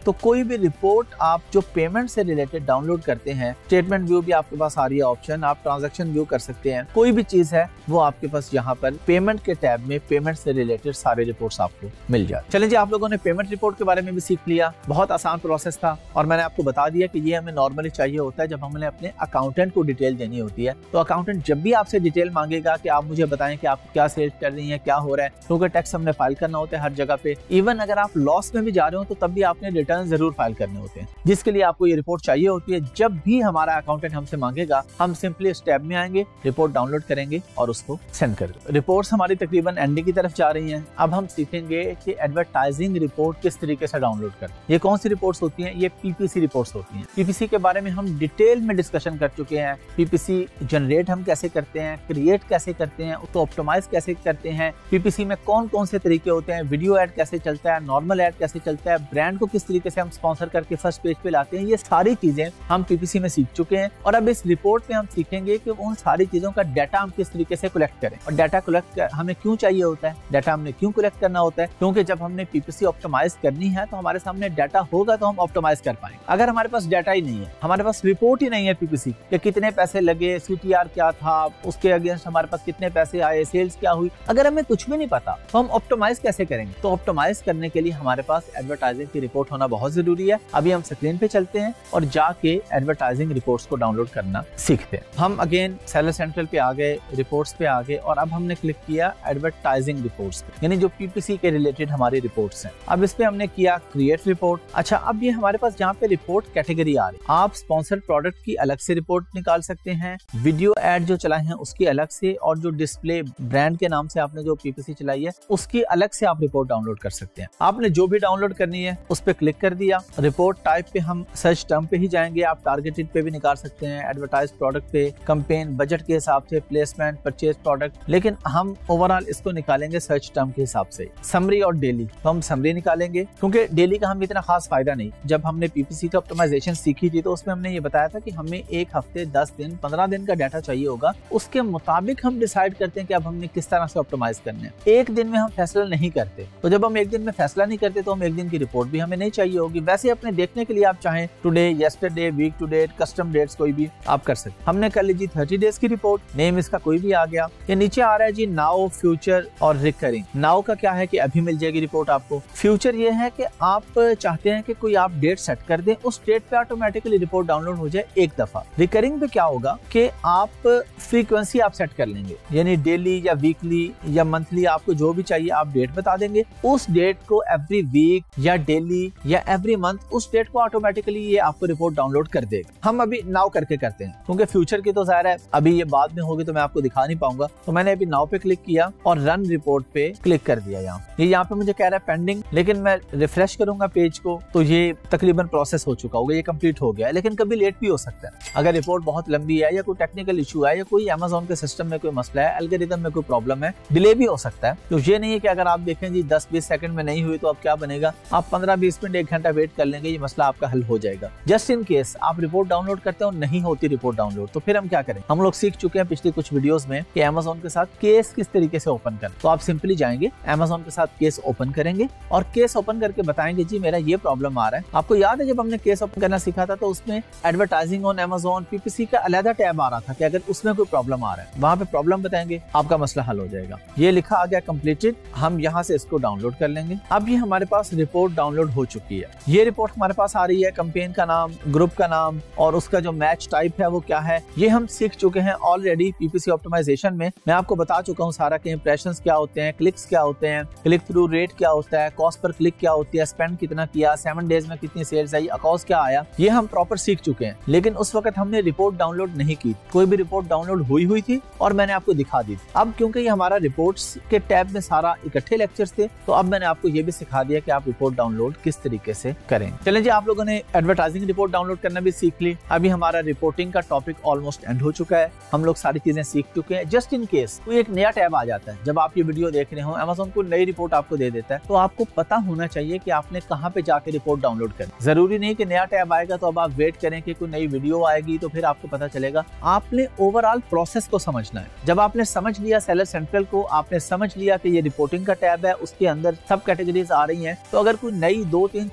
Speaker 1: भी रिपोर्ट आप जो पेमेंट से रिलेटेड डाउनलोड करते हैं, स्टेटमेंट व्यू भी आपके पास आ रही है ऑप्शन, आप ट्रांजैक्शन व्यू कर सकते हैं, कोई भी चीज है वो आपके पास यहाँ पर पेमेंट के टैब में पेमेंट से रिलेटेड सारे रिपोर्ट्स आपको मिल जाए। चलिए जी, आप लोगों ने पेमेंट रिपोर्ट के बारे में भी सीख लिया, बहुत आसान प्रोसेस था और मैंने आपको बता दिया कि ये हमें नॉर्मली चाहिए होता है जब हमने अपने अकाउंटेंट को डिटेल देनी होती है। तो अकाउंटेंट जब भी आपसे डिटेल मांगेगा कि आप मुझे बताएं कि आप क्या सेल्स कर रही है, क्या हो रहा है, क्योंकि टैक्स हमने फाइल करना होता है हर जगह पे। इवन अगर आप लॉस में भी जा रहे हो तो तब भी आपने रिटर्न जरूर फाइल करने होते हैं, जिसके लिए आपको ये रिपोर्ट चाहिए होती है। जब भी हमारा अकाउंटेंट हमसे मांगेगा, हम सिंपली इस टैब में आएंगे, रिपोर्ट डाउनलोड करेंगे और उसको सेंड कर दो। रिपोर्ट्स हमारी तकरीबन एंडिंग की तरफ जा रही हैं। अब हम सीखेंगे कि एडवर्टाइजिंग रिपोर्ट किस तरीके से डाउनलोड करें। ये कौन सी रिपोर्ट्स होती हैं? ये पीपीसी रिपोर्ट्स होती हैं। पीपीसी के बारे में हम डिटेल में डिस्कशन कर चुके हैं। पीपीसी जनरेट हम कैसे करते हैं, क्रिएट कैसे करते हैं, उसको ऑप्टिमाइज कैसे करते हैं, पीपीसी में कौन कौन से तरीके होते हैं, वीडियो ऐड कैसे चलता है, नॉर्मल ऐड कैसे चलता है, ब्रांड को किस तरीके से हम स्पॉन्सर करके फर्स्ट पेज पे लाते हैं, ये सारी चीजें हम पीपीसी में सीख चुके हैं। और अब इस रिपोर्ट में हम सीखेंगे कि उन सारी चीजों का डाटा हम किस तरीके से कलेक्ट करें। और डाटा कलेक्ट हमें क्यों चाहिए होता है, डाटा हमने क्यों कलेक्ट करना होता है, क्योंकि जब हमने पीपीसी ऑप्टिमाइज करनी है तो हमारे सामने डाटा होगा तो हम ऑप्टिमाइज कर पाएंगे। अगर हमारे पास डाटा ही नहीं है, हमारे पास रिपोर्ट ही नहीं है पीपीसी के कितने पैसे लगे, सीटीआर क्या था, उसके अगेंस्ट हमारे पास कितने पैसे आए, सेल्स क्या हुई, अगर हमें कुछ भी नहीं पता तो हम ऑप्टिमाइज कैसे करेंगे? तो ऑप्टिमाइज करने के लिए हमारे पास एडवर्टाइजिंग की रिपोर्ट होना बहुत जरूरी है। अभी हम स्क्रीन पे चलते हैं और जाके एडवर्टाइजिंग रिपोर्ट्स को डाउनलोड करना सीखते हैं। हम अगेन सेलर सेंट्रल पे आ गए, रिपोर्ट्स पे आ गए और अब हमने क्लिक किया एडवर्टाइजिंग रिपोर्ट्स पे, यानी जो पीपीसी के रिलेटेड हमारी रिपोर्ट्स हैं। अब इस पे हमने किया क्रिएट रिपोर्ट। अच्छा, अब ये हमारे पास जहाँ पे रिपोर्ट कैटेगरी आ रही है, आप स्पॉन्सर्ड प्रोडक्ट की अलग से रिपोर्ट निकाल सकते हैं, वीडियो एड जो चलाए हैं उसकी अलग से, और जो डिस्प्ले ब्रांड के नाम से आपने जो पीपीसी चलाई है उसकी अलग से आप रिपोर्ट डाउनलोड कर सकते हैं। आपने जो भी डाउनलोड करनी है उस पे क्लिक कर दिया। रिपोर्ट टाइप पे हम सर्च टर्म पे ही जाएंगे, आप टारगेटेड पे भी निकाल सकते हैं, एडवर्टाइज प्रोडक्ट पे, कैंपेन, बजट के हिसाब से, प्लेसमेंट, परचेज प्रोडक्ट, लेकिन हम ओवरऑल इसको निकालेंगे सर्च टर्म के हिसाब से। समरी और डेली, तो हम समरी निकालेंगे क्योंकि डेली का हमें इतना खास फायदा नहीं। जब हमने पीपीसी की ऑप्टिमाइजेशन सीखी थी तो उसमें हमने ये बताया था कि हमें एक हफ्ते, 10 दिन, 15 दिन का डाटा चाहिए होगा, उसके मुताबिक हम डिसाइड करते हैं कि अब हमने किस तरह से ऑप्टिमाइज करने हैं। एक दिन में हम फैसला नहीं करते, तो जब हम एक दिन में फैसला नहीं करते तो हम एक दिन की रिपोर्ट भी हमें नहीं चाहिए होगी। वैसे अपने देखने के लिए आप चाहें today, yesterday, week to date, custom dates कोई भी आप कर सकते। हमने कर ली जी 30 डेज की रिपोर्ट, नेम इसका कोई भी आ गया। ये नीचे आ रहा है जी नाउ, फ्यूचर और रिकरिंग। नाउ का क्या है कि अभी मिल जाएगी रिपोर्ट आपको। फ्यूचर ये है कि आप चाहते हैं कि कोई आप डेट सेट कर दें, उस डेट पे ऑटोमेटिकली रिपोर्ट डाउनलोड हो जाए एक दफा। रिकरिंग पे क्या होगा कि आप फ्रीक्वेंसी आप सेट कर लेंगे, यानी डेली या वीकली या मंथली, आपको जो भी चाहिए आप डेट बता देंगे, उस डेट को एवरी वीक या डेली या एवरी मंथ उस डेट को ऑटोमेटिकली ये आपको रिपोर्ट डाउनलोड कर देगा। हम अभी नाउ करके करते हैं क्योंकि फ्यूचर की तो जाहिर है अभी ये बाद में होगी तो मैं आपको दिखा नहीं पाऊंगा। तो मैंने अभी नाउ पे क्लिक किया और रन रिपोर्ट पे क्लिक कर दिया। यहाँ पे मुझे कह रहा है पेंडिंग, लेकिन मैं रिफ्रेश करूंगा पेज को तो ये तकरीबन प्रोसेस हो चुका होगा, ये कंप्लीट हो गया है, लेकिन कभी लेट भी हो सकता है। अगर रिपोर्ट बहुत लंबी है या कोई टेक्निकल इशू है या कोई अमेज़न के सिस्टम में कोई मसला है, एल्गोरिथम में कोई प्रॉब्लम है, डिले भी हो सकता है। तो ये नहीं है कि अगर आप देखें जी 10-20 सेकंड में नहीं हुई तो अब क्या बनेगा, आप 15-20 मिनट 1 घंटा वेट कर लेंगे, ये मसला आपका हल हो जाएगा। जस्ट इन केस आप रिपोर्ट डाउनलोड करते हो नहीं होती रिपोर्ट डाउनलोड, तो फिर हम क्या करें? हम लोग सीख चुके हैं पिछली कुछ वीडियोस में कि अमेज़न के साथ केस किस तरीके से ओपन करें। तो आप सिंपली जाएंगे, अमेज़न के साथ केस ओपन करेंगे और केस ओपन करके बताएंगे जी मेरा ये प्रॉब्लम आ रहा है। आपको याद है जब हमने केस ओपन करना सीखा था तो उसमें एडवर्टाइजिंग ऑन अमेज़न, पीपीसी का अलग टैब आ रहा था कि अगर उसमें कोई प्रॉब्लम आ रहा है वहां पे प्रॉब्लम बताएंगे, आपका मसला हल हो जाएगा। ये लिखा आ गया कंप्लीटेड, हम यहाँ से इसको डाउनलोड कर लेंगे। अब ये हमारे पास रिपोर्ट डाउनलोड हो चुकी है। ये रिपोर्ट हमारे पास आ रही है, कैंपेन का नाम, ग्रुप का नाम और उसका जो मैच टाइप है वो क्या है, ये हम सीख चुके हैं ऑलरेडी पीपीसी ऑप्टिमाइजेशन में। मैं आपको बता चुका हूँ सारा कि इंप्रेशंस क्या होते हैं, क्लिक्स क्या होते हैं, क्लिक थ्रू रेट क्या होता है, कॉस्ट पर क्लिक क्या होती है, स्पेंड कितना किया, 7 डेज में कितनी सेल्स आई, अकाउंट क्या आया, ये हम प्रॉपर सीख चुके हैं। लेकिन उस वक्त हमने रिपोर्ट डाउनलोड नहीं की, कोई भी रिपोर्ट डाउनलोड हुई थी और मैंने आपको दिखा दी। अब क्योंकि ये हमारा रिपोर्ट्स के टैब में सारा इकट्ठे लेक्चर्स थे तो अब मैंने आपको ये भी सिखा दिया कि आप रिपोर्ट डाउनलोड किस तरीके से करें। चलें जी, आप लोगों ने एडवर्टाइजिंग रिपोर्ट डाउनलोड करना भी सीख ली। अभी हमारा रिपोर्टिंग का टॉपिक ऑलमोस्ट एंड हो चुका है, हम लोग सारी चीजें सीख चुके हैं। जस्ट इन केस कोई एक नया टैब आ जाता है, जब आप ये वीडियो देख रहे हो, अमेज़न को नई रिपोर्ट आपको दे देता है, तो आपको पता होना चाहिए कि आपने कहाँ पे जाके रिपोर्ट डाउनलोड करनी। जरूरी नहीं कि नया टैब आएगा तो अब आप वेट करें कि कोई नई वीडियो आएगी तो फिर आपको पता चलेगा। आपने ओवरऑल प्रोसेस को समझना है। जब आपने समझ लिया सेलर सेंट्रल को, आपने समझ लिया कि ये रिपोर्टिंग का टैब है, उसके अंदर सब कैटेगरीज आ रही हैं, तो अगर कोई नई 2, 3, 4 भी ऐड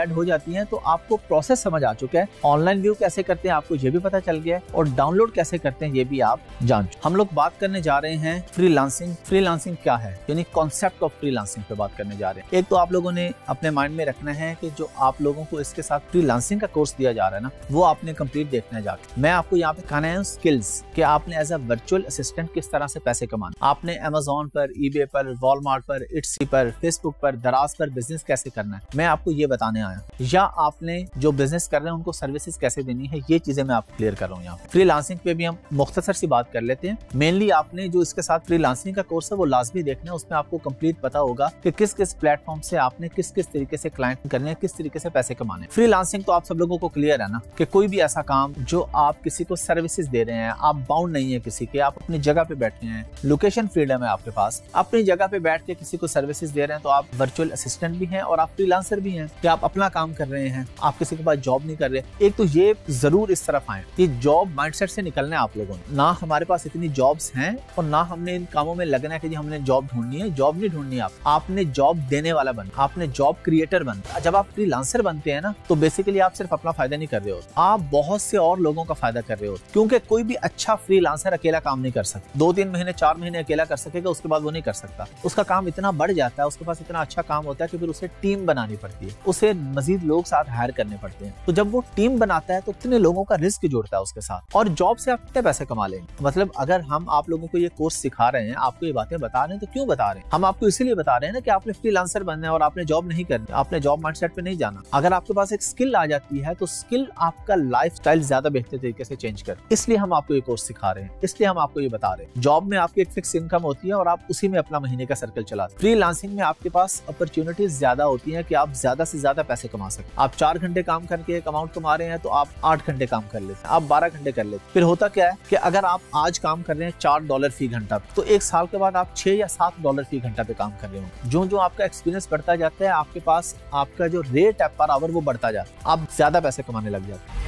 Speaker 1: ऐड हो जाती हैं तो आपको प्रोसेस समझ आ चुका है। ऑनलाइन व्यू कैसे करते हैं आपको ये भी पता चल गया है और डाउनलोड कैसे करते हैं ये भी आप जान चुके। हम लोग बात करने जा रहे हैं फ्रीलांसिंग। फ्रीलांसिंग क्या है, यानी कॉन्सेप्ट ऑफ फ्रीलांसिंग पे बात करने जा रहे हैं। एक तो आप लोगों ने अपने माइंड में रखना है कि जो आप लोगों को इसके साथ फ्रीलांसिंग का कोर्स दिया जा रहा है ना, वो आपने कंप्लीट देखना है जाके। मैं आपको यहाँ पे कहना है स्किल्स कि आपने एज अ वर्चुअल असिस्टेंट किस तरह से पैसे कमाने। आपने अमेज़न पर, ईबे पर, वॉलमार्ट पर, इट्सी पर, फेसबुक पर, दराज पर बिजनेस कैसे करना है, मैं आपको ये बताने आया। या आपने जो बिजनेस कर रहे हैं उनको सर्विसेज कैसे देनी है, ये चीजें मैं आपको क्लियर कर रहा हूँ यहाँ। फ्रीलांसिंग पे भी हम मुख्तसर सी बात कर लेते हैं। मेनली आपने जो इसके साथ फ्रीलांसिंग का कोर्स है वो लाजमी देखना है। उसमें आपको कंप्लीट पता होगा कि किस किस प्लेटफॉर्म से आपने किस किस तरीके से क्लाइंट करने हैं, किस तरीके से पैसे कमाने। फ्रीलांसिंग तो आप सब लोगों को क्लियर है ना कि कोई भी ऐसा काम जो आप किसी को सर्विसेज दे रहे हैं, आप बाउंड नहीं है किसी के, आप अपनी जगह पे बैठे हैं, लोकेशन फ्रीडम है आपके पास, अपनी जगह पे बैठ के किसी को सर्विसेज दे रहे हैं, तो आप वर्चुअल असिस्टेंट भी हैं और आप फ्रीलांसर भी हैं कि आप अपना काम कर रहे हैं, आप किसी के पास जॉब नहीं कर रहे। एक तो ये जरूर इस तरफ आए कि जॉब माइंडसेट से निकलना है आप लोगों ने। ना हमारे पास इतनी जॉब्स हैं और ना हमने इन कामों में लगना है कि जी हमने जॉब ढूंढनी है। जॉब नहीं ढूंढनी है, आपने जॉब देने वाला बनना, आपने जॉब क्रिएटर बनना। जब आप फ्रीलांसर बनते हैं ना तो बेसिकली आप सिर्फ अपना फायदा नहीं कर रहे हो, आप बहुत से और लोगों का फायदा कर रहे हो। क्योंकि कोई भी अच्छा फ्रीलांसर अकेला काम नहीं कर सकता। 2-3 महीने 4 महीने अकेला कर सकेगा, उसके बाद वो नहीं कर सकता। उसका काम इतना बढ़ जाता है, उसके पास इतना अच्छा काम होता है कि फिर उसे टीम बनानी पड़ती है, उसे मजीद लोग साथ हायर करने पड़ते हैं। तो जब वो टीम बनाता है तो कितने लोगों का रिस्क जुड़ता है उसके साथ। और जॉब से आप कितने पैसे कमा लेंगे। मतलब अगर हम आप लोगों को ये कोर्स सिखा रहे हैं, आपको ये बातें बता रहे हैं, तो क्यों बता रहे हैं? हम आपको इसीलिए बता रहे हैं ना कि आपने फ्रीलांसर बनना है और आपने जॉब नहीं करनी, आपने जॉब माइंडसेट पे नहीं जाना। अगर आपके पास एक स्किल आ जाती है तो स्किल आपका लाइफस्टाइल ज्यादा बेहतर तरीके से चेंज कर, इसलिए हम आपको ये कोर्स सिखा रहे हैं, इसलिए हम आपको ये बता रहे हैं। जॉब में आपकी एक फिक्स इनकम होती है और आप उसी में अपना महीने का सर्कल चलाते हैं। फ्रीलांसिंग में आपके पास अपॉर्चुनिटीज ज्यादा होती हैं कि आप ज्यादा से ज्यादा पैसे कमा सकते हैं। आप 4 घंटे काम करके एक अमाउंट कमा रहे हैं तो आप 8 घंटे काम कर लेते हैं, आप 12 घंटे कर लेते हैं। फिर होता क्या है कि अगर आप आज काम कर रहे हैं $4 फी घंटा, तो 1 साल के बाद आप $6 या $7 फी घंटा पे काम कर रहे हो। जो जो आपका एक्सपीरियंस बढ़ता जाता है, आपके पास आपका जो रेट है पर आवर वो बढ़ता जाता है, आप ज्यादा पैसे कमाने लग जाते हैं।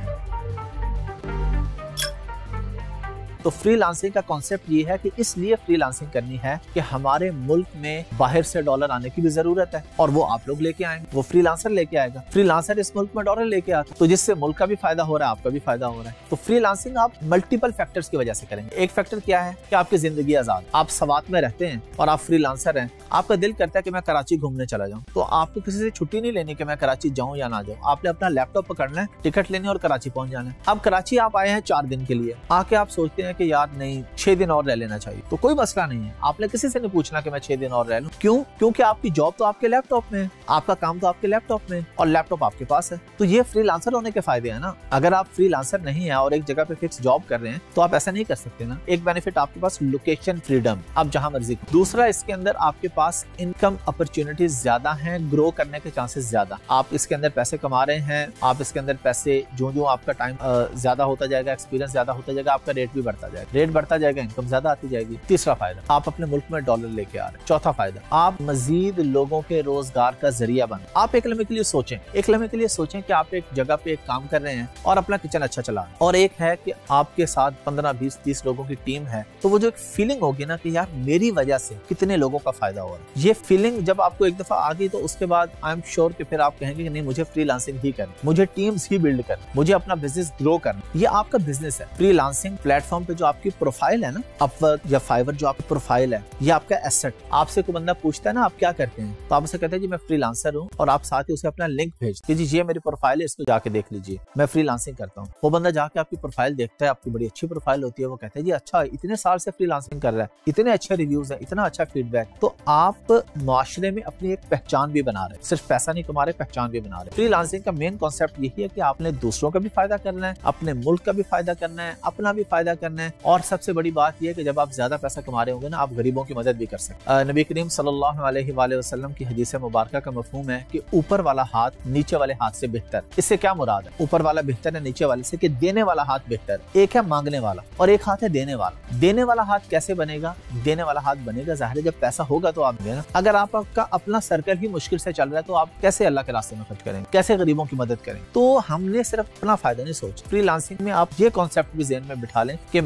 Speaker 1: तो फ्रीलांसिंग का कॉन्सेप्ट ये है कि इसलिए फ्रीलांसिंग करनी है कि हमारे मुल्क में बाहर से डॉलर आने की भी जरूरत है और वो आप लोग लेके आएंगे, वो फ्रीलांसर लेके आएगा। फ्रीलांसर इस मुल्क में डॉलर लेके आता है, तो जिससे मुल्क का भी फायदा हो रहा है, आपका भी फायदा हो रहा है। तो फ्रीलांसिंग आप मल्टीपल फैक्टर्स की वजह से करेंगे। एक फैक्टर क्या है कि आपकी जिंदगी आजाद, आप सवात में रहते हैं और आप फ्रीलांसर हैं, आपका दिल करता है कि मैं कराची घूमने चला जाऊं, तो आपको किसी से छुट्टी नहीं लेनी कि मैं कराची जाऊं या ना जाऊं। आपने अपना लैपटॉप पकड़ना है, टिकट लेनी और कराची पहुंच जाना है। अब कराची आप आए हैं 4 दिन के लिए, आके आप सोचते हैं कि यार नहीं 6 दिन और रह लेना चाहिए, तो कोई मसला नहीं है। आपने किसी से नहीं पूछना कि मैं 6 दिन और रह लूं। क्यों? क्योंकि आपकी जॉब तो आपके लैपटॉप में है, आपका काम तो आपके लैपटॉप में और लैपटॉप आपके पास है। तो ये फ्रीलांसर होने के फायदे हैं ना। अगर आप फ्रीलांसर नहीं है और एक जगह पे फिक्स जॉब कर रहे हैं तो आप ऐसा नहीं कर सकते ना। एक बेनिफिट आपके पास लोकेशन फ्रीडम, आप जहां मर्जी। दूसरा, इसके अंदर आपके पास इनकम अपॉर्चुनिटीज ज्यादा हैं, ग्रो करने के चांसेस ज्यादा। आप इसके अंदर पैसे कमा रहे हैं, आप इसके अंदर पैसे जो जो आपका टाइम ज्यादा होता जाएगा, एक्सपीरियंस ज्यादा होता जाएगा, आपका रेट भी बढ़ता जाएगा, रेट बढ़ता जाएगा, इनकम ज्यादा आती जाएगी। तीसरा फायदा, आप अपने मुल्क में डॉलर लेके आ रहे हैं। चौथा फायदा, आप मजीद लोगों के रोजगार का जरिया बन। आप एक लम्हे के लिए सोचें, एक लम्हे के लिए सोचें कि आप एक जगह पे एक काम कर रहे हैं और अपना किचन अच्छा चला रहे हैं, और एक है कि आपके साथ 15, 20, 30 लोगों की टीम है। तो वो जो एक फीलिंग होगी ना कि यार मेरी वजह से कितने लोगों का फायदा हो रहा है, ये फीलिंग जब आपको एक दफा आ गई तो उसके बाद आई एम श्योर कि फिर आप कहेंगे कि नहीं, मुझे फ्रीलांसिंग ही करनी, मुझे टीम्स ही बिल्ड करनी, मुझे अपना बिजनेस ग्रो करना। ये आपका बिजनेस है। फ्रीलांसिंग प्लेटफॉर्म पे जो आपकी प्रोफाइल है ना, अपवर्क या फाइवर, जो आपकी प्रोफाइल है, ये आपका एसेट। आपसे कोई बंदा पूछता है ना आप क्या करते हैं, तो आप उसे कहते हैं जी मैं फ्रीलांसर हूँ, और आप साथ ही उसे अपना लिंक भेजते जी, ये मेरी प्रोफाइल है, इसको जाके देख लीजिए, मैं फ्रीलांसिंग करता हूँ। वो बंदा जाके आपकी प्रोफाइल देखता है, आपकी बड़ी अच्छी प्रोफाइल होती है, वो कहते हैं जी अच्छा इतने साल से फ्रीलांसिंग कर रहा है, इतने अच्छे रिव्यूज है, इतना अच्छा फीडबैक। तो आप माशरे में अपनी एक पहचान भी बना रहे हैं, सिर्फ पैसा नहीं कमा रहे, पहचान भी बना रहे। फ्रीलांसिंग का मेन कॉन्सेप्ट यही है कि आपने दूसरों का भी फायदा करना है, अपने मुल्क का भी फायदा करना है, अपना भी फायदा करना है, और सबसे बड़ी बात यह है कि जब आप ज्यादा पैसा कमा रहे होंगे ना, आप गरीबों की मदद भी कर सकते। नबी करीम सल्लल्लाहु अलैहि वसल्लम की हदीस मुबारक का मफहूम है कि ऊपर वाला हाथ नीचे वाले हाथ से बेहतर। इससे क्या मुराद है? ऊपर वाला बेहतर है नीचे वाले से, कि देने वाला हाथ बेहतर। एक है मांगने वाला और एक हाथ है देने वाला। देने वाला हाथ कैसे बनेगा? देने वाला हाथ बनेगा जाहिर है जब पैसा होगा तो आप देना। अगर आपका अपना सर्कल ही मुश्किल से चल रहा है तो आप कैसे अल्लाह के रास्ते में खर्च करेंगे, कैसे गरीबों की मदद करेंगे? तो हमने सिर्फ अपना फायदा नहीं सोचा। फ्रीलांसिंग में आप ये कॉन्सेप्ट भी ज़हन में बिठा लें कि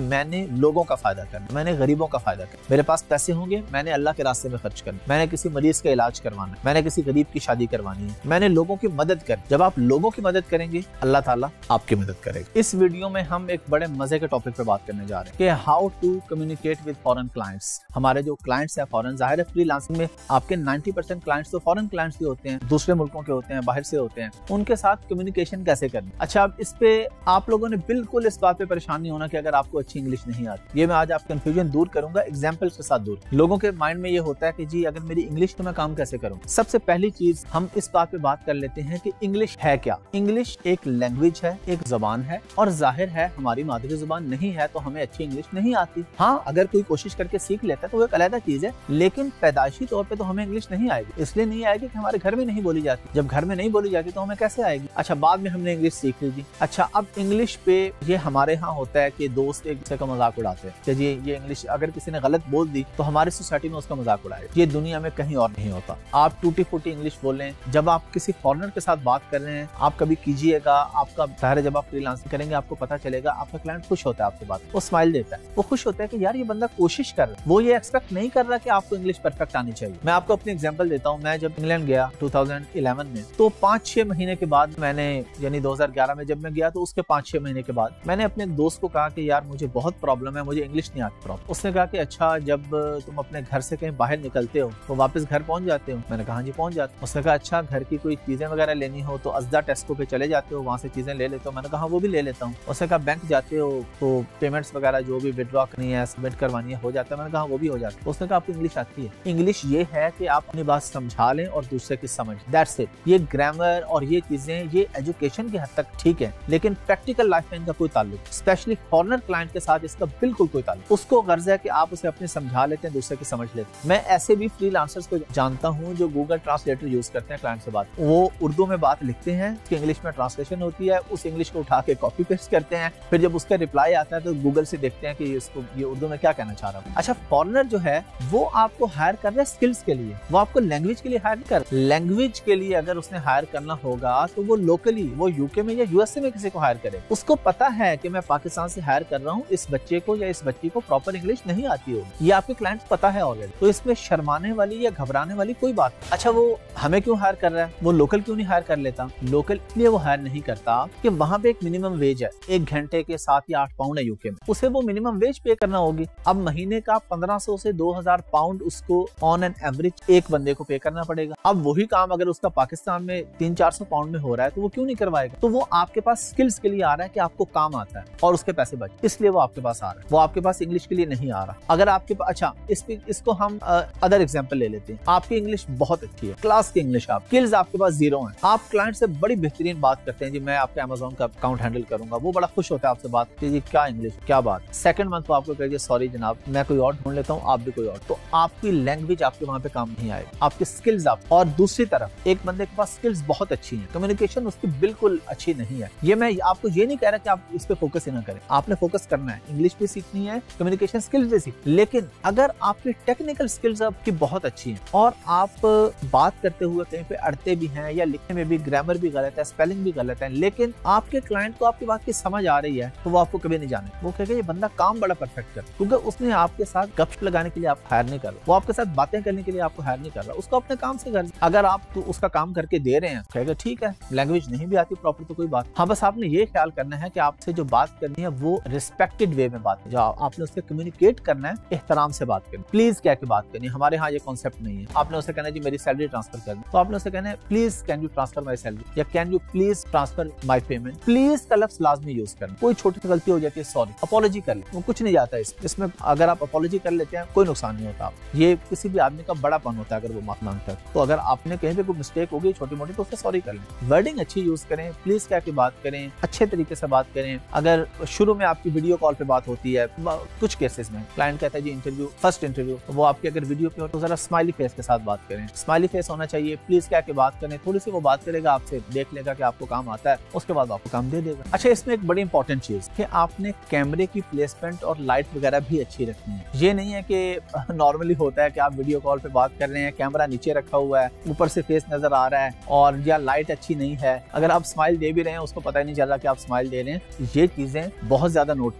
Speaker 1: मैंने लोगों का फायदा करना, मैंने गरीबों का फायदा करना, मेरे पास पैसे होंगे, मैंने अल्लाह के रास्ते में खर्च करना, मैंने किसी मरीज का इलाज करवाना, मैंने किसी गरीब की शादी करवानी है, मैंने लोगों की मदद कर। जब आप लोगों की मदद करेंगे, अल्लाह ताला आपकी मदद करेगा। इस वीडियो में हम एक बड़े मजे के टॉपिक पे बात करने जा रहे हैं कि how to communicate with foreign clients. हमारे जो क्लाइंट्स हैं फॉरेन, जाहिर है फ्रीलांसिंग में आपके 90% क्लाइंट्स तो फॉरेन क्लाइंट्स ही होते हैं, दूसरे मुल्कों के होते हैं, बाहर से होते हैं, उनके साथ कम्युनिकेशन कैसे करना। अच्छा, अब इस पे आप लोगों ने बिल्कुल इस बात पे परेशान नहीं होना कि अगर आपको अच्छी इंग्लिश नहीं आती। ये मैं आज आपका कंफ्यूजन दूर करूंगा एग्जांपल्स के साथ दूर। लोगों के माइंड में ये होता है कि जी अगर मेरी इंग्लिश तो मैं काम कैसे करूं। सबसे पहली चीज हम इस बात पे बात कर लेते हैं कि इंग्लिश है क्या। इंग्लिश एक लैंग्वेज है, एक जबान है, और जाहिर है हमारी मादरी जुबान नहीं है तो हमें अच्छी इंग्लिश नहीं आती। हाँ, अगर कोई कोशिश करके सीख लेता है तो वो एक अलग चीज है, लेकिन पैदाइशी तौर पे तो हमें इंग्लिश नहीं आएगी। इसलिए नहीं आएगी कि हमारे घर में नहीं बोली जाती। जब घर में नहीं बोली जाती तो हमें कैसे आएगी। अच्छा, बाद में हमने इंग्लिश सीख ली। अच्छा, अब इंग्लिश पे ये हमारे यहाँ होता है कि दोस्त एक दूसरे का मजाक उड़ाते हैं कि जी ये इंग्लिश अगर किसी ने गलत बोल दी तो हमारी सोसाइटी में उसका मजाक उड़ाए। ये दुनिया में कहीं और नहीं होता। आप टूटी फूटी इंग्लिश बोलें, जब आप किसी फॉरेनर के साथ बात कर रहे हैं आप कभी कीजिएगा। आपका जाहिर है जब आप फ्रीलांसिंग करेंगे आपको पता चलेगा, आपका क्लाइंट खुश होता है आपसे बात, वो स्माइल देता है, वो खुश होता है कि यार ये बंदा कोशिश कर रहा है। वो ये एक्सपेक्ट नहीं कर रहा कि आपको इंग्लिश परफेक्ट आनी चाहिए। मैं आपको अपनी एग्जांपल देता हूँ। मैं जब इंग्लैंड गया 2011 में, तो 5-6 महीने के बाद मैंने, यानी 2011 में जब मैं गया तो उसके 5-6 महीने के बाद मैंने अपने दोस्त को कहा कि यार मुझे बहुत प्रॉब्लम है, मुझे इंग्लिश नहीं आती प्रॉब्लम। उसने कहा कि अच्छा, जब तुम अपने घर से कहीं बाहर निकलते हो तो वापस घर पहुंच जाते हो। मैंने कहा जी पहुंच जाते हो। उसने कहा अच्छा, घर की कोई चीजें वगैरह लेनी हो तो अज़दा टेस्को पे चले जाते हो, वहां से चीजें ले लेते हो। मैंने कहा वो भी ले लेता हूँ। उसने कहा बैंक जाते हो तो पेमेंट्स वगैरह जो भी विड्रॉ करनी है, सबमिट करवानी है, हो जाता है। मैंने कहा वो भी हो जाता है। उसने कहा आपको इंग्लिश आती है। इंग्लिश ये है कि आप अपनी बात समझा लें और दूसरे की समझ, दैट्स इट। ये ग्रामर और ये चीजें ये एजुकेशन की हद तक ठीक है, लेकिन प्रैक्टिकल लाइफ में इनका कोई ताल्लुक, स्पेशली फॉरेनर क्लाइंट के साथ इसका बिल्कुल कोई ताल्लुक। उसको गर्ज है कि आप उसे अपने समझा लेते हैं, दूसरे की समझ लेते हैं। मैं ऐसे भी फ्रीलांसर्स को जानता हूँ जो गूगल ट्रांसलेटर यूज करते हैं क्लाइंट से बात। वो उर्दू में बात लिखते हैं, इंग्लिश में ट्रांसलेशन होती है, उस इंग्लिश को उठा के कॉपी पेस्ट करते हैं, फिर जब उसका रिप्लाई आता है तो गूगल से देखते हैं कि इसको ये उर्दू में क्या कहना चाह रहा है। अच्छा, फॉरेनर जो है वो आपको हायर कर रहा है स्किल्स के लिए, वो आपको लैंग्वेज के लिए हायर कर। लैंग्वेज के लिए अगर उसने हायर करना होगा तो वो लोकली, वो यूके में या यूएसए में किसी को हायर करे। उसको पता है कि मैं पाकिस्तान से हायर कर रहा हूँ, इस बच्चे को या इस बच्ची को प्रॉपर इंग्लिश नहीं आती होगी, ये आपके क्लाइंट पता है ऑलरेडी। तो इसमें शर्माने वाली या घबराने वाली कोई बात नहीं। अच्छा, वो हमें क्यों हायर कर रहा है, वो लोकल क्यों नहीं हायर कर लेता। लोकल इसलिए वो हायर नहीं करता कि वहां पे एक मिनिमम वेज है, 1 घंटे के 7 या 8 पाउंड है यूके में, उसे वो मिनिमम वेज पे करना होगी। अब महीने का 1500 से 2000 पाउंड उसको ऑन एन एवरेज एक बंदे को पे करना पड़ेगा। अब वही काम अगर उसका पाकिस्तान में 300-400 पाउंड में हो रहा है तो वो क्यों नहीं करवाएगा। तो वो आपके पास स्किल्स के लिए आ रहा है कि आपको काम आता है और उसके पैसे बच, इसलिए वो आपके पास आ रहा है। वो आपके पास इंग्लिश के लिए नहीं आ रहा। अगर आपके पास, अच्छा इसको हम अदर एग्जांपल ले लेते हैं। आपकी इंग्लिश बहुत अच्छी है, क्लास की इंग्लिश, आप स्किल्स आपके पास जीरो है, आप क्लाइंट से बड़ी बेहतरीन बात करते हैं, जी मैं आपके अमेज़न का अकाउंट हैंडल करूंगा, वो बड़ा खुश होता है आपसे बात की, जी क्या इंग्लिश, क्या बात। सेकंड मंथ वो आपको कहिए सॉरी जनाब मैं कोई और ढूंढ लेता हूँ, आप भी कोई और। तो आपकी लैंग्वेज आपके वहां पे काम नहीं आएगी, आपकी स्किल्स आप। और दूसरी तरफ एक बंदे के पास स्किल्स बहुत अच्छी है, कम्युनिकेशन उसकी बिल्कुल अच्छी नहीं है। ये मैं आपको ये नहीं कह रहा कि आप इस पे फोकस ही ना करें, आपने फोकस करना है, इंग्लिश भी सीखनी है, कम्युनिकेशन स्किल्स भी सीखनी। लेकिन अगर आपकी टेक्निकल स्किल्स आपकी बहुत अच्छी हैं और आप बात करते हुए कहीं पे अड़ते भी हैं या लिखने में भी ग्रामर भी गलत है, स्पेलिंग भी गलत है, लेकिन आपके क्लाइंट को आपकी बात की समझ आ रही है, तो वो आपको कभी नहीं जाने, वो कहेगा ये बंदा काम बड़ा परफेक्ट कर, क्योंकि उसने आपके साथ गपशप लगाने के लिए आप हायर नहीं कर रहे, वो आपके साथ बातें करने के लिए आपको हायर नहीं कर रहा, उसको अपने काम से कर। अगर आप तो उसका काम करके दे रहे हैं, कहेगा ठीक है, लैंग्वेज नहीं भी आती प्रॉपर तो कोई बात। हाँ, बस आपने ये ख्याल करना है कि आपसे जो बात करनी है वो रिस्पेक्टेड वे में बात, जो आपने उससे कम्युनिकेट करना है, एहतराम से बात करनी, प्लीज कह के बात करनी। हमारे यहाँ ये कॉन्सेप्ट नहीं है। आपने उसे कहना है जी मेरी सैलरी ट्रांसफर कर, तो आपने उसे कहना है please can you transfer my salary, या can you please transfer my payment. Please का लफ्ज लाजमी यूज करना। कोई छोटी सी गलती हो जाती है, सॉरी, अपॉलॉजी कर ले, वो कुछ नहीं जाता इसमें। अगर आप अपॉलॉजी कर लेते हैं कोई नुकसान नहीं होता। ये किसी भी आदमी का बड़ापन होता है अगर वो माफी मांगता है। तो अगर आपने कहीं पे कोई मिस्टेक होगी छोटी मोटी तो उससे सॉरी कर लें। वर्डिंग अच्छी यूज करें, प्लीज कह के बात करें, अच्छे तरीके से बात करें। अगर शुरू में आपकी वीडियो कॉल पे बात होती है, कुछ केसेस में क्लाइंट कहता है जी इंटरव्यू, फर्स्ट इंटरव्यू, तो वो आपके अगर वीडियो पे हो तो जरा स्माइली फेस के साथ बात करें, स्माइली फेस होना चाहिए, प्लीज कह के बात करें। थोड़ी सी वो बात करेगा आपसे, देख लेगा कि आपको काम आता है, उसके बाद आपको काम दे देगा। अच्छा, इसमें एक बड़ी इंपॉर्टेंट चीज कि आपने कैमरे की प्लेसमेंट और लाइट वगैरह भी अच्छी रखनी है। ये नहीं है कि नॉर्मली होता है कि आप वीडियो कॉल पे बात कर रहे हैं, कैमरा नीचे रखा हुआ है, ऊपर से फेस नजर आ रहा है और या लाइट अच्छी नहीं है, अगर आप स्माइल दे भी रहे हैं उसको पता ही नहीं चल रहा कि आप स्माइल दे रहे हैं। ये चीजें बहुत ज्यादा नोट की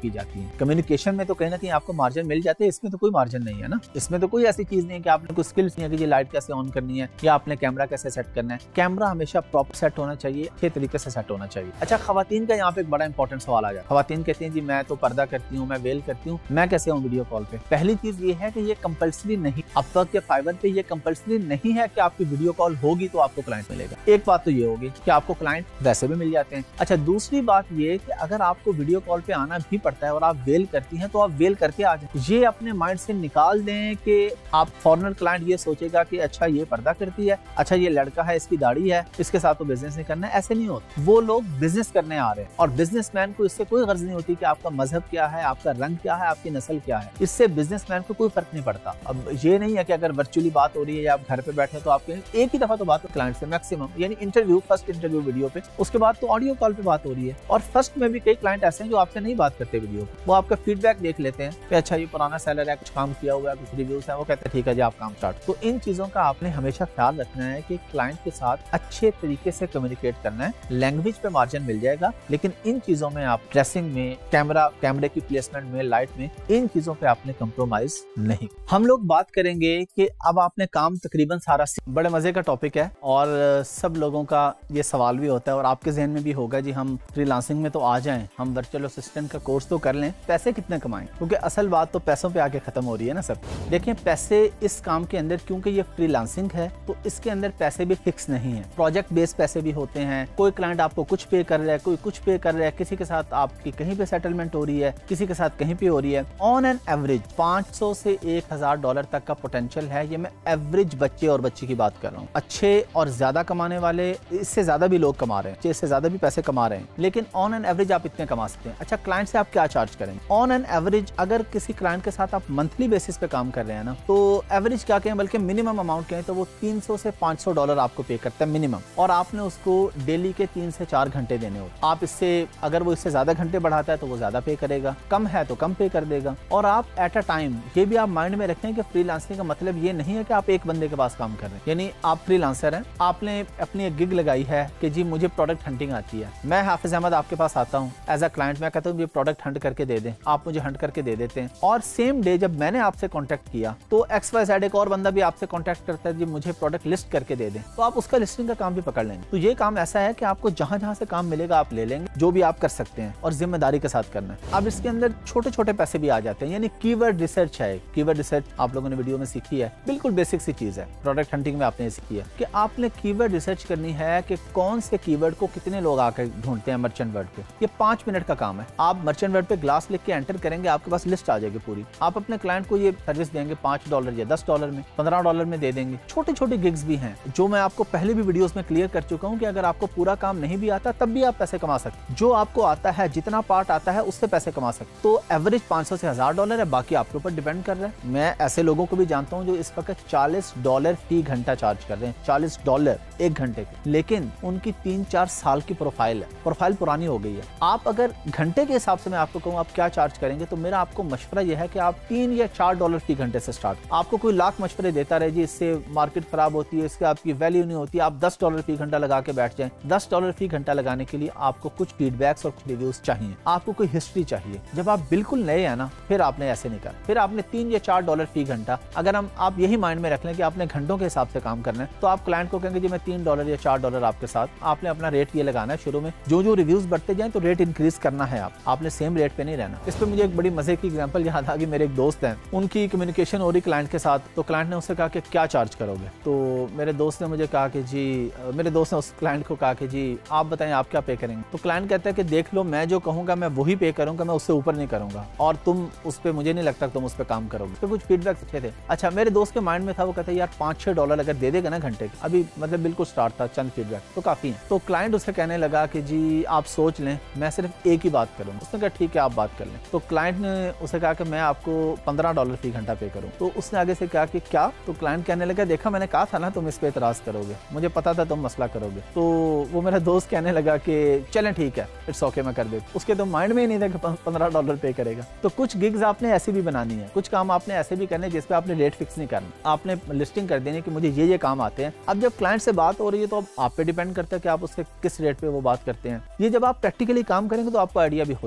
Speaker 1: की जाती है। कम्युनिकेशन में तो कहीं ना कहीं आपको मार्जिन मिल जाते हैं, इसमें तो कोई मार्जिन नहीं है ना। इसमें तो कोई ऐसी चीज नहीं है कि आपने कुछ स्किल्स नहीं है कि ये लाइट कैसे ऑन करनी है या आपने कैमरा कैसे सेट करना है। कैमरा हमेशा प्रॉपर सेट होना चाहिए, अच्छे तरीके से सेट होना चाहिए। अच्छा, खवातीन का यहाँ पे एक बड़ा इंपॉर्टेंट सवाल आ जाता है। खवातीन कहती हैं जी मैं तो पर्दा करती हूँ, मैं वेल करती हूँ, मैं कैसे हूँ वीडियो कॉल पे। पहली चीज ये है कि ये कंपल्सरी नहीं, अब तक के फाइवर पे ये कंपल्सरी नहीं है कि आपकी वीडियो कॉल होगी तो आपको क्लाइंट मिलेगा। एक बात तो ये होगी कि आपको क्लाइंट वैसे भी मिल जाते हैं। अच्छा, दूसरी बात ये कि अगर आपको वीडियो कॉल पे आना भी पड़ता है और आप वेल करती हैं तो आप वेल करके आ जाए। ये अपने माइंड से निकाल दें कि आप फॉरेनर क्लाइंट ये सोचेगा कि अच्छा ये पर्दा करती है, अच्छा ये लड़का है, इसकी दाढ़ी है, इसके साथ तो बिजनेस नहीं करना है। ऐसे नहीं होता। वो लोग बिजनेस करने आ रहे हैं और बिजनेसमैन को इससे कोई गर्ज नहीं होती कि आपका मजहब क्या है, आपका रंग क्या है, आपकी नस्ल क्या है। इससे बिजनेसमैन को कोई फर्क नहीं पड़ता। अब ये नहीं है कि अगर वर्चुअली बात हो रही है या आप घर पे बैठे तो आपके एक ही दफा तो बात हो क्लाइंट से मैक्सिमम, यानी इंटरव्यू, फर्स्ट इंटरव्यू वीडियो पे, उसके बाद तो ऑडियो कॉल पे बात हो रही है। और फर्स्ट में भी कई क्लाइंट ऐसे हैं जो आपसे नहीं बात करते वीडियो पे, वो आपका फीडबैक देख लेते हैं कि अच्छा ये पुराना सेलर है, कुछ काम किया हुआ है, कुछ रिव्यूज है, वो कहते हैं ठीक है जी आप काम स्टार्ट। तो इन चीजों का आपने हमेशा ख्याल रखना है कि क्लाइंट के साथ अच्छे तरीके से कम्युनिकेट करना है। लैंग्वेज पे मार्जिन मिल जाएगा, लेकिन इन चीजों में आप ड्रेसिंग में, कैमरे की प्लेसमेंट में, लाइट में, इन चीजों पे आपने कंप्रोमाइज नहीं। हम लोग बात करेंगे कि अब आपने काम तकरीबन सारा, बड़े मजे का टॉपिक है और सब लोगों का ये सवाल भी होता है और आपके जहन में भी होगा जी हम फ्रीलांसिंग में तो आ जाएं, हम वर्चुअल असिस्टेंट का कोर्स तो कर लें, पैसे कितने कमाएं, क्योंकि असल बात तो पैसों पे आके खत्म हो रही है ना सब। देखिए पैसे इस काम के अंदर, क्योंकि ये फ्रीलांसिंग है तो इसके अंदर पैसे भी फिक्स नहीं है, प्रोजेक्ट बेस्ड पैसे भी होते हैं। कोई क्लाइंट आपको कुछ पे कर रहा है, कोई कुछ पे कर रहा है, किसी के साथ आपकी कहीं पे सेटलमेंट हो रही है, किसी के साथ कहीं पे हो रही है। ऑन एन एवरेज 500 से $1000 तक का पोटेंशियल है। ये मैं एवरेज बच्चे और बच्ची की बात कर रहा हूँ। अच्छे और ज्यादा कमाने वाले, इससे ज्यादा भी लोग कमा रहे हैं, इससे ज्यादा भी पैसे कमा रहे हैं, लेकिन ऑन एन एवरेज आप इतने कमा सकते हैं। अच्छा, क्लाइंट से आप क्या चार्ज करेंगे? ऑन एन एवरेज अगर किसी क्लाइंट के साथ आप मंथली बेसिस पे काम कर रहे हैं ना, तो एवरेज क्या कहें, बल्कि मिनिमम अमाउंट कहें तो वो $300 से $500 आपको पे करता है मिनिमम, और आपने उसको डेली के 3 से 4 घंटे देने होते। आप इससे, अगर वो इससे ज्यादा घंटे बढ़ाता है तो वो ज्यादा पे करेगा, कम है तो कम पे कर देगा। और आप एट अ टाइम, ये भी आप माइंड में रखें कि फ्रीलांसिंग का मतलब ये नहीं है कि आप एक बंदे के पास काम कर रहे हैं। यानी आप फ्रीलांसर हैं, आपने अपनी एक गिग लगाई है कि जी मुझे प्रोडक्ट हंटिंग आती है, मैं हाफिज अहमद आपके पास आता हूँ एज अ क्लाइंट, मैं कहता हूँ ये प्रोडक्ट हंट करके दे दें, आप मुझे हंट करके दे देते हैं। और सेम डे जब मैंने आपसे कॉन्टैक्ट किया तो XYZ एक और बंदा भी आपसे कॉन्टैक्ट करता है, जी मुझे प्रोडक्ट लिस्ट करके दे दें, तो आप उसका लिस्टिंग का काम भी पकड़ लेंगे। तो ये काम ऐसा है कि आपको जहां जहां से काम मिलेगा आप ले लेंगे, जो भी आप कर सकते हैं और जिम्मेदारी के साथ करना है। अब इसके अंदर छोटे छोटे पैसे भी आ जाते हैं, यानी कीवर्ड रिसर्च है। कीवर्ड रिसर्च आप लोगों ने वीडियो में सीखी है, बिल्कुल बेसिक सी चीज है, प्रोडक्ट हंटिंग में आपने सीखी है कि आपने कीवर्ड रिसर्च करनी है कि कौन से कीवर्ड को कितने लोग आकर ढूंढते हैं मर्चेंट वर्ड पे। ये 5 मिनट का काम है। आप मर्चेंट वर्ड पे ग्लास लिख के एंटर करेंगे, आपके पास लिस्ट आ जाएगी पूरी। आप अपने क्लाइंट को ये सर्विस देंगे $5 या $10 में, $15 में दे देंगे। छोटे छोटे गिग्स भी हैं जो मैं आपको पहले भी वीडियोस में क्लियर कर चुका हूँ कि अगर आपको पूरा काम नहीं भी आता तब भी आप पैसे कमा सकते। जो आपको आता है, जितना पार्ट आता है उससे पैसे कमा सकते। तो एवरेज 500 से $1000 है, बाकी आपके ऊपर डिपेंड कर रहा है। मैं ऐसे लोगों को भी जानता हूँ जो इस वक्त $40 फी घंटा चार्ज कर रहे हैं, $40 एक घंटे के, लेकिन उनकी 3-4 साल की प्रोफाइल है, प्रोफाइल पुरानी हो गई है। आप अगर घंटे के हिसाब से मैं आपको कहूँ आप क्या चार्ज करेंगे, तो मेरा आपको मशवरा यह है कि आप $3 या $4 फी घंटे से स्टार्ट। आपको कोई लाख मशवरे देता रहे जी इससे मार्केट खराब होती है, इससे आपकी वैल्यू नहीं होती, आप $10 फी घंटा लगा के बैठ जाएं। $10 फी घंटा लगाने के लिए आपको कुछ फीडबैक्स और कुछ रिव्यूज चाहिए, आपको कोई हिस्ट्री चाहिए। जब आप बिल्कुल नए हैं ना, फिर आपने ऐसे नहीं करना, फिर आपने $3 या $4 फी घंटा, अगर आप यही माइंड में रख लें कि आपने घंटों के हिसाब से काम करना है, तो आप क्लाइंट को कहेंगे जी मैं $3 या $4 आपके साथ, आपने अपना रेट ये लगाना है। शुरू में जो जो रिव्यूज बढ़ते जाएं तो रेट इंक्रीज करना है, आपने सेम रेट पे नहीं रहना। इस पे मुझे एक बड़ी मजे की एग्जांपल याद आ गई। मेरे एक दोस्त हैं, उनकी कम्युनिकेशन हो रही क्लाइंट के साथ, तो क्लाइंट ने उससे कहा कि क्या चार्ज करोगे, तो मेरे दोस्त ने मुझे कहा कि जी, मेरे दोस्त ने उस क्लाइंट को कहा कि जी आप बताएं आप क्या पे करेंगे। तो क्लाइंट कहता है कि देख लो मैं जो कहूंगा मैं वही पे करूंगा, मैं उससे ऊपर नहीं करूंगा, और तुम उस पर, मुझे नहीं लगता तुम उस पर काम करोगे। तो कुछ फीडबैक अच्छे थे। अच्छा, मेरे दोस्त के माइंड में था, वो कहता है यार $5-6 अगर दे देगा ना घंटे के, अभी मतलब बिल्कुल स्टार्ट था, चंद फीडबैक तो काफी है। तो क्लाइंट उसे कहने लगा कि जी आप सोच लें, मैं सिर्फ एक ही बात करूंगा। उसने कहा ठीक है आप बात कर लें। तो क्लाइंट ने उसे कहा कि मैं आपको $15 फी घंटा पे करूं। तो उसने आगे से कहा कि क्या? तो क्लाइंट कहने लगा देखा मैंने कहा था ना तुम इस पे एतराज करोगे, मुझे पता था तुम मसला करोगे। तो वो मेरा दोस्त कहने लगा कि चलें ठीक है, इट्स ओके मैं कर देता। उसके तो माइंड में ही नहीं था कि $15 पे करेगा। तो कुछ गिग्स आपने ऐसी भी बनानी है, कुछ काम आपने ऐसे भी करने जिसपे आपने रेट फिक्स नहीं करना, आपने लिस्टिंग कर देनी कि मुझे ये काम आते हैं। अब जब क्लाइंट से बात हो रही है तो अब आप पे डिपेंड करता है कि आप उससे किस रेट पे वो बात करते हैं। ये जब आप प्रैक्टिकली काम करेंगे तो आपको आइडिया भी हो जाएगा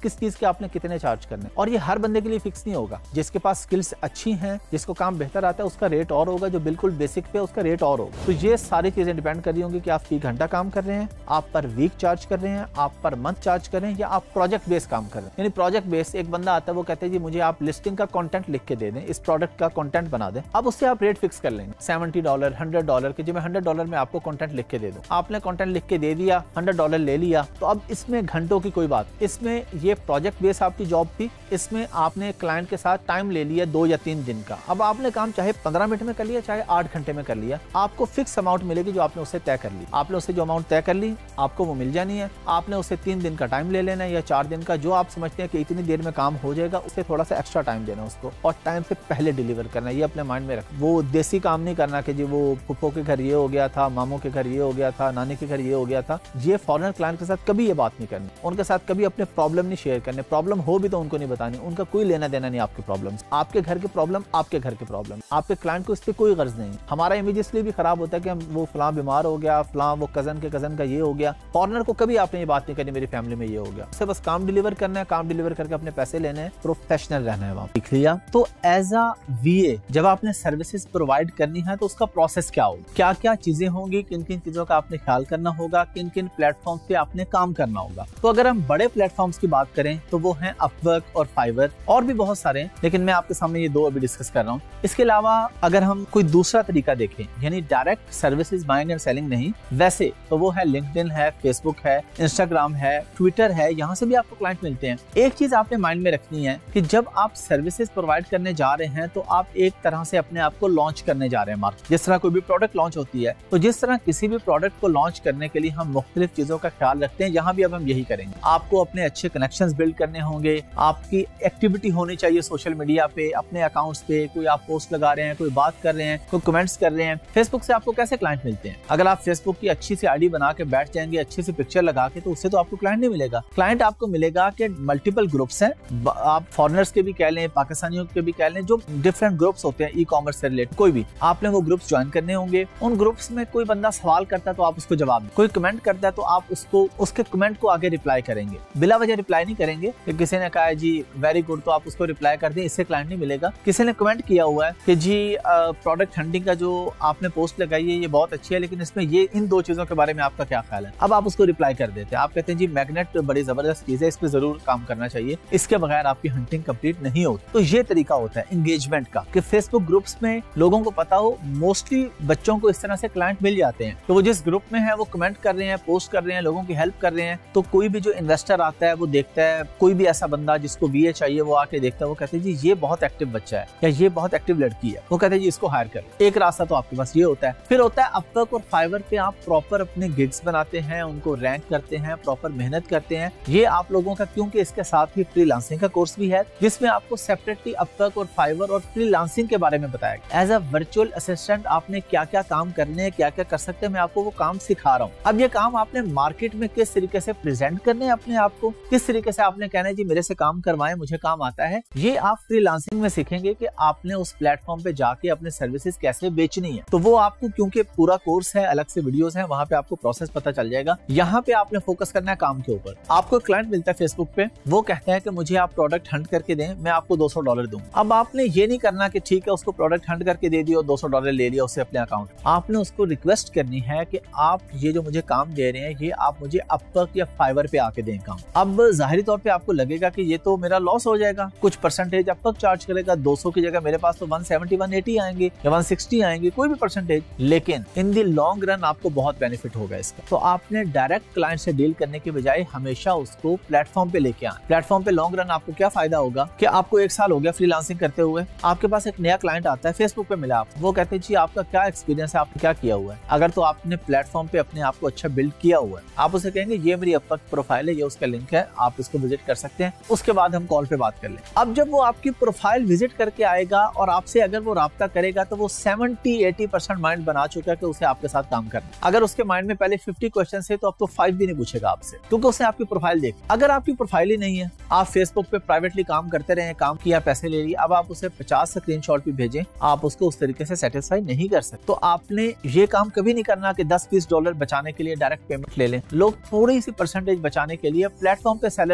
Speaker 1: किस चीज के आपने कितने चार्ज करने, और ये हर बंदे के लिए फिक्स नहीं होगा। जिसके पास स्किल्स अच्छी हैं, जिसको काम बेहतर आता है, उसका रेट और होगा, जो बिल्कुल बेसिक पे उसका रेट और होगा। तो ये सारी चीजें डिपेंड कर रही होंगी कि आप फी घंटा काम कर रहे हैं, आप पर वीक चार्ज कर रहे हैं, आप पर मंथ चार्ज कर रहे हैं, या आप प्रोजेक्ट बेस काम कर रहे हैं। यानी प्रोजेक्ट बेस, एक बंदा आता है वो कहते हैं जी मुझे आप लिस्टिंग का कंटेंट लिख के दे दें, इस प्रोडक्ट का कंटेंट बना दें। अब उससे आप रेट फिक्स कर लेंगे $70, $100 के, जो मैं $100 में आपको कंटेंट लिख के दे दूं। आपने कंटेंट लिख के दे दिया, $100 ले लिया, तो अब इसमें घंटों की कोई बात, इसमें ये प्रोजेक्ट बेस आपकी जॉब थी, इसमें आपने क्लाइंट के साथ टाइम ले लिया 2 या 3 दिन का। अब आपने काम चाहे 15 मिनट में कर लिया, चाहे 8 घंटे में कर लिया, आपको फिक्स अमाउंट मिलेगी जो आपने उससे तय कर ली। आपने उससे जो अमाउंट तय कर ली आपको वो मिल जानी है। आपने उससे 3 दिन का टाइम ले लेना है या 4 दिन का, जो आप समझते हैं कि इतनी देर में काम हो जाएगा, उससे थोड़ा सा एक्स्ट्रा टाइम देना उसको, और टाइम से पहले डिलीवर करना है। ये अपने माइंड में रख। वो देसी काम नहीं करना कि जी वो फुप्पो के घर ये हो गया था, मामू के घर ये हो गया था, नानी के घर ये हो गया था। ये फॉरेनर क्लाइंट के साथ कभी ये बात नहीं करनी, उनके साथ कभी अपने प्रॉब्लम नहीं शेयर करने। प्रॉब्लम हो भी तो उनको नहीं बतानी, उनका कोई लेना देना नहीं आपके प्रॉब्लम। आपके घर के प्रॉब्लम आपके घर के प्रॉब्लम, आपके क्लाइंट को इस पर कोई गर्ज नहीं। हमारा इमेज इसलिए भी खराब होता है कि हम वो फलां बीमार हो गया, फलां वो कजन के कजन का ये हो गया। फॉरेनर को कभी आपने ये बात नहीं करनी मेरी फैमिली में ये हो गया। उससे बस काम डिलीवर करना है, काम डिलीवर करके अपने पैसे लेने हैं, प्रोफेशनल रहना है वहाँ। देख लिया। तो एज अ वीए जब आपने सर्विसेज प्रोवाइड करनी है तो उसका प्रोसेस क्या होगा, क्या क्या चीजें होंगी, किन किन चीजों का आपने ख्याल करना होगा, किन किन प्लेटफॉर्म पे आपने काम करना होगा। तो अगर हम बड़े प्लेटफॉर्म्स की बात करें तो वो हैं अपवर्क और फाइवर, और भी बहुत सारे हैं, लेकिन मैं आपके सामने ये 2 अभी डिस्कस कर रहा हूँ। इसके अलावा अगर हम कोई दूसरा तरीका देखें, यानी direct services buying and selling नहीं, वैसे तो वो है लिंक्डइन है, फेसबुक है, इंस्टाग्राम है, ट्विटर है, यहाँ से भी आपको क्लाइंट मिलते हैं। एक चीज आपने माइंड में रखनी है कि जब आप सर्विसेज प्रोवाइड करने जा रहे हैं तो आप एक तरह से अपने आप को लॉन्च करने जा रहे हैं मार्केट। जिस तरह कोई भी प्रोडक्ट लॉन्च होती है, तो जिस तरह किसी भी प्रोडक्ट को लॉन्च करने के लिए हम मुख्तलिफ चीजों का ख्याल रखते हैं, यहाँ भी अब हम यही करेंगे। आपको अपने अच्छे कनेक्शंस बिल्ड करने होंगे, आपकी एक्टिविटी होनी चाहिए सोशल मीडिया पे, अपने अकाउंट्स पे, कोई आप पोस्ट लगा रहे हैं, कोई बात कर रहे हैं, कोई कमेंट्स कर रहे हैं। फेसबुक से आपको कैसे क्लाइंट मिलते हैं? अगर आप फेसबुक की अच्छी सी आईडी बना के बैठ जाएंगे, अच्छी सी पिक्चर लगा के, तो उससे तो आपको क्लाइंट नहीं मिलेगा। क्लाइंट आपको मिलेगा कि मल्टीपल ग्रुप्स हैं, आप फॉरेनर्स के भी कह लें, पाकिस्तानियों के भी कह लें, जो डिफरेंट ग्रुप्स होते हैं ई कॉमर्स से रिलेटेड, कोई भी आपने वो ग्रुप्स ज्वाइन करने होंगे। उन ग्रुप्स में कोई बंदा सवाल करता है तो आप उसको जवाब दें, कोई कमेंट करता है तो आप उसको उसके कमेंट को आगे रिप्लाई करेंगे, बिला वजह रिप्लाई नहीं करेंगे। किसी ने कहा है जी वेरी गुड तो आप उसको रिप्लाई कर दें, इससे क्लाइंट नहीं मिलेगा। किसी ने कमेंट किया हुआ है कि जी प्रोडक्ट हंटिंग का जो आपने पोस्ट लगाई है ये बहुत अच्छी है, लेकिन इसमें ये इन 2 चीजों के बारे में आपका क्या ख्याल है? अब आप उसको रिप्लाई कर देते हैं, आप कहते हैं जी मैग्नेट बड़ी जबरदस्त चीज है, इस पे जरूर काम करना चाहिए, इसके बगैर आपकी हंटिंग कंप्लीट नहीं होती। तो ये तरीका होता है एंगेजमेंट का कि फेसबुक ग्रुप्स में लोगों को पता हो, मोस्टली बच्चों को इस तरह से क्लाइंट मिल जाते हैं, तो वो जिस ग्रुप में है वो कमेंट कर रहे हैं, पोस्ट कर रहे हैं, लोगों की हेल्प कर रहे हैं। तो कोई भी जो इन्वेस्टर आता है वो देखता है, कोई भी ऐसा बंदा जिसको वीए चाहिए वो आके देखता है, वो कहते हैं जी ये बहुत एक्टिव बच्चा है या ये बहुत एक्टिव लड़की है, वो कहते हैं जी इसको हायर कर। एक रास्ता तो आपके पास ये होता है। फिर होता है अपवर्क और फाइवर पे आप प्रॉपर अपने गिग्स बनाते हैं, उनको रैंक करते हैं, प्रॉपर मेहनत करते हैं। ये आप लोगों का, क्योंकि इसके साथ ही फ्रीलांसिंग का कोर्स भी है जिसमें आपको सेपरेटली अपवर्क और फाइवर और फ्रीलांसिंग के बारे में बताया गया। एज अ वर्चुअल असिस्टेंट आपने क्या क्या काम करने हैं, क्या क्या कर सकते हैं, मैं आपको वो काम सिखा रहा हूँ। अब ये काम आपने मार्केट में किस तरीके से प्रेजेंट करने हैं अपने आप को, किस तरीके से आपने कहना है जी मेरे से काम करवाएं, मुझे काम आता है, ये आप फ्रीलांसिंग में सीखेंगे कि आपने उस प्लेटफॉर्म पे जाके अपने सर्विसेज कैसे बेचनी है। तो वो आपको, क्योंकि पूरा कोर्स है, अलग से वीडियोस हैं, वहां पे आपको प्रोसेस पता चल जाएगा। यहाँ पे आपने फोकस करना है काम के ऊपर। आपको क्लाइंट मिलता है फेसबुक पे, वो कहता है कि मुझे आप प्रोडक्ट हंट करके दें, मैं आपको $200 दूं। अब आपने ये नहीं करना कि ठीक है उसको प्रोडक्ट हंट करके दे दिया और $200 ले लिया उससे अपने अकाउंट। आपने उसको रिक्वेस्ट करनी है कि आप ये जो मुझे काम दे रहे हैं ये आप मुझे अपवर्क या फाइवर पे आके दें काम। अब जाहिर तौर पे आपको लगेगा कि ये तो मेरा लॉस हो जाएगा, कुछ परसेंटेज अपवर्क चार्ज करेगा, 200 की जगह मेरे पास तो 170 180 आएंगे या 160 आएंगे, कोई भी परसेंटेज, लेकिन इन द लॉन्ग रन आपको बहुत बेनिफिट होगा इसका। तो आपने डायरेक्ट क्लाइंट से डील करने के बजाय हमेशा उसको प्लेटफॉर्म पे लेके आए। प्लेटफॉर्म पे लॉन्ग रन आपको क्या फायदा होगा कि आपको 1 साल हो गया फ्रीलांसिंग करते हुए, आपके पास एक नया क्लाइंट आता है, फेसबुक पे मिला, आप वो कहते हैं जी आपका क्या एक्सपीरियंस है, आपने क्या किया हुआ है। अगर तो आपने प्लेटफॉर्म पे अपने आप को अच्छा बिल्ड किया हुआ है, आप उसे कहेंगे ये मेरी अपवर्क प्रोफाइल है, ये उसका लिंक है, आप इसको विजिट कर सकते हैं, उसके बाद हम कॉल पे बात कर लें। अब जब वो आपकी प्रोफाइल विजिट करके आएगा और आपसे अगर वो राब्ता करेगा तो वो 70-80% माइंड बना चुका है कि उसे आपके साथ काम करना। अगर उसके माइंड में पहले 50 क्वेश्चन है तो अब तो 5 भी नहीं पूछेगा आपसे, क्योंकि उसने आपकी प्रोफाइल देखी। अगर आपकी प्रोफाइल ही नहीं है, आप फेसबुक पे प्राइवेटली काम करते रहे, काम किया, पैसे ले लिए, अब आप उसे 50 स्क्रीनशॉट भी भेजें, आप उसको उस तरीके से सेटिस्फाई नहीं कर सकते। तो आपने ये काम कभी नहीं करना कि $10-20 बचाने के लिए डायरेक्ट पेमेंट ले लें। लोग थोड़ी सी परसेंटेज बचाने के लिए प्लेटफॉर्म पे सेलर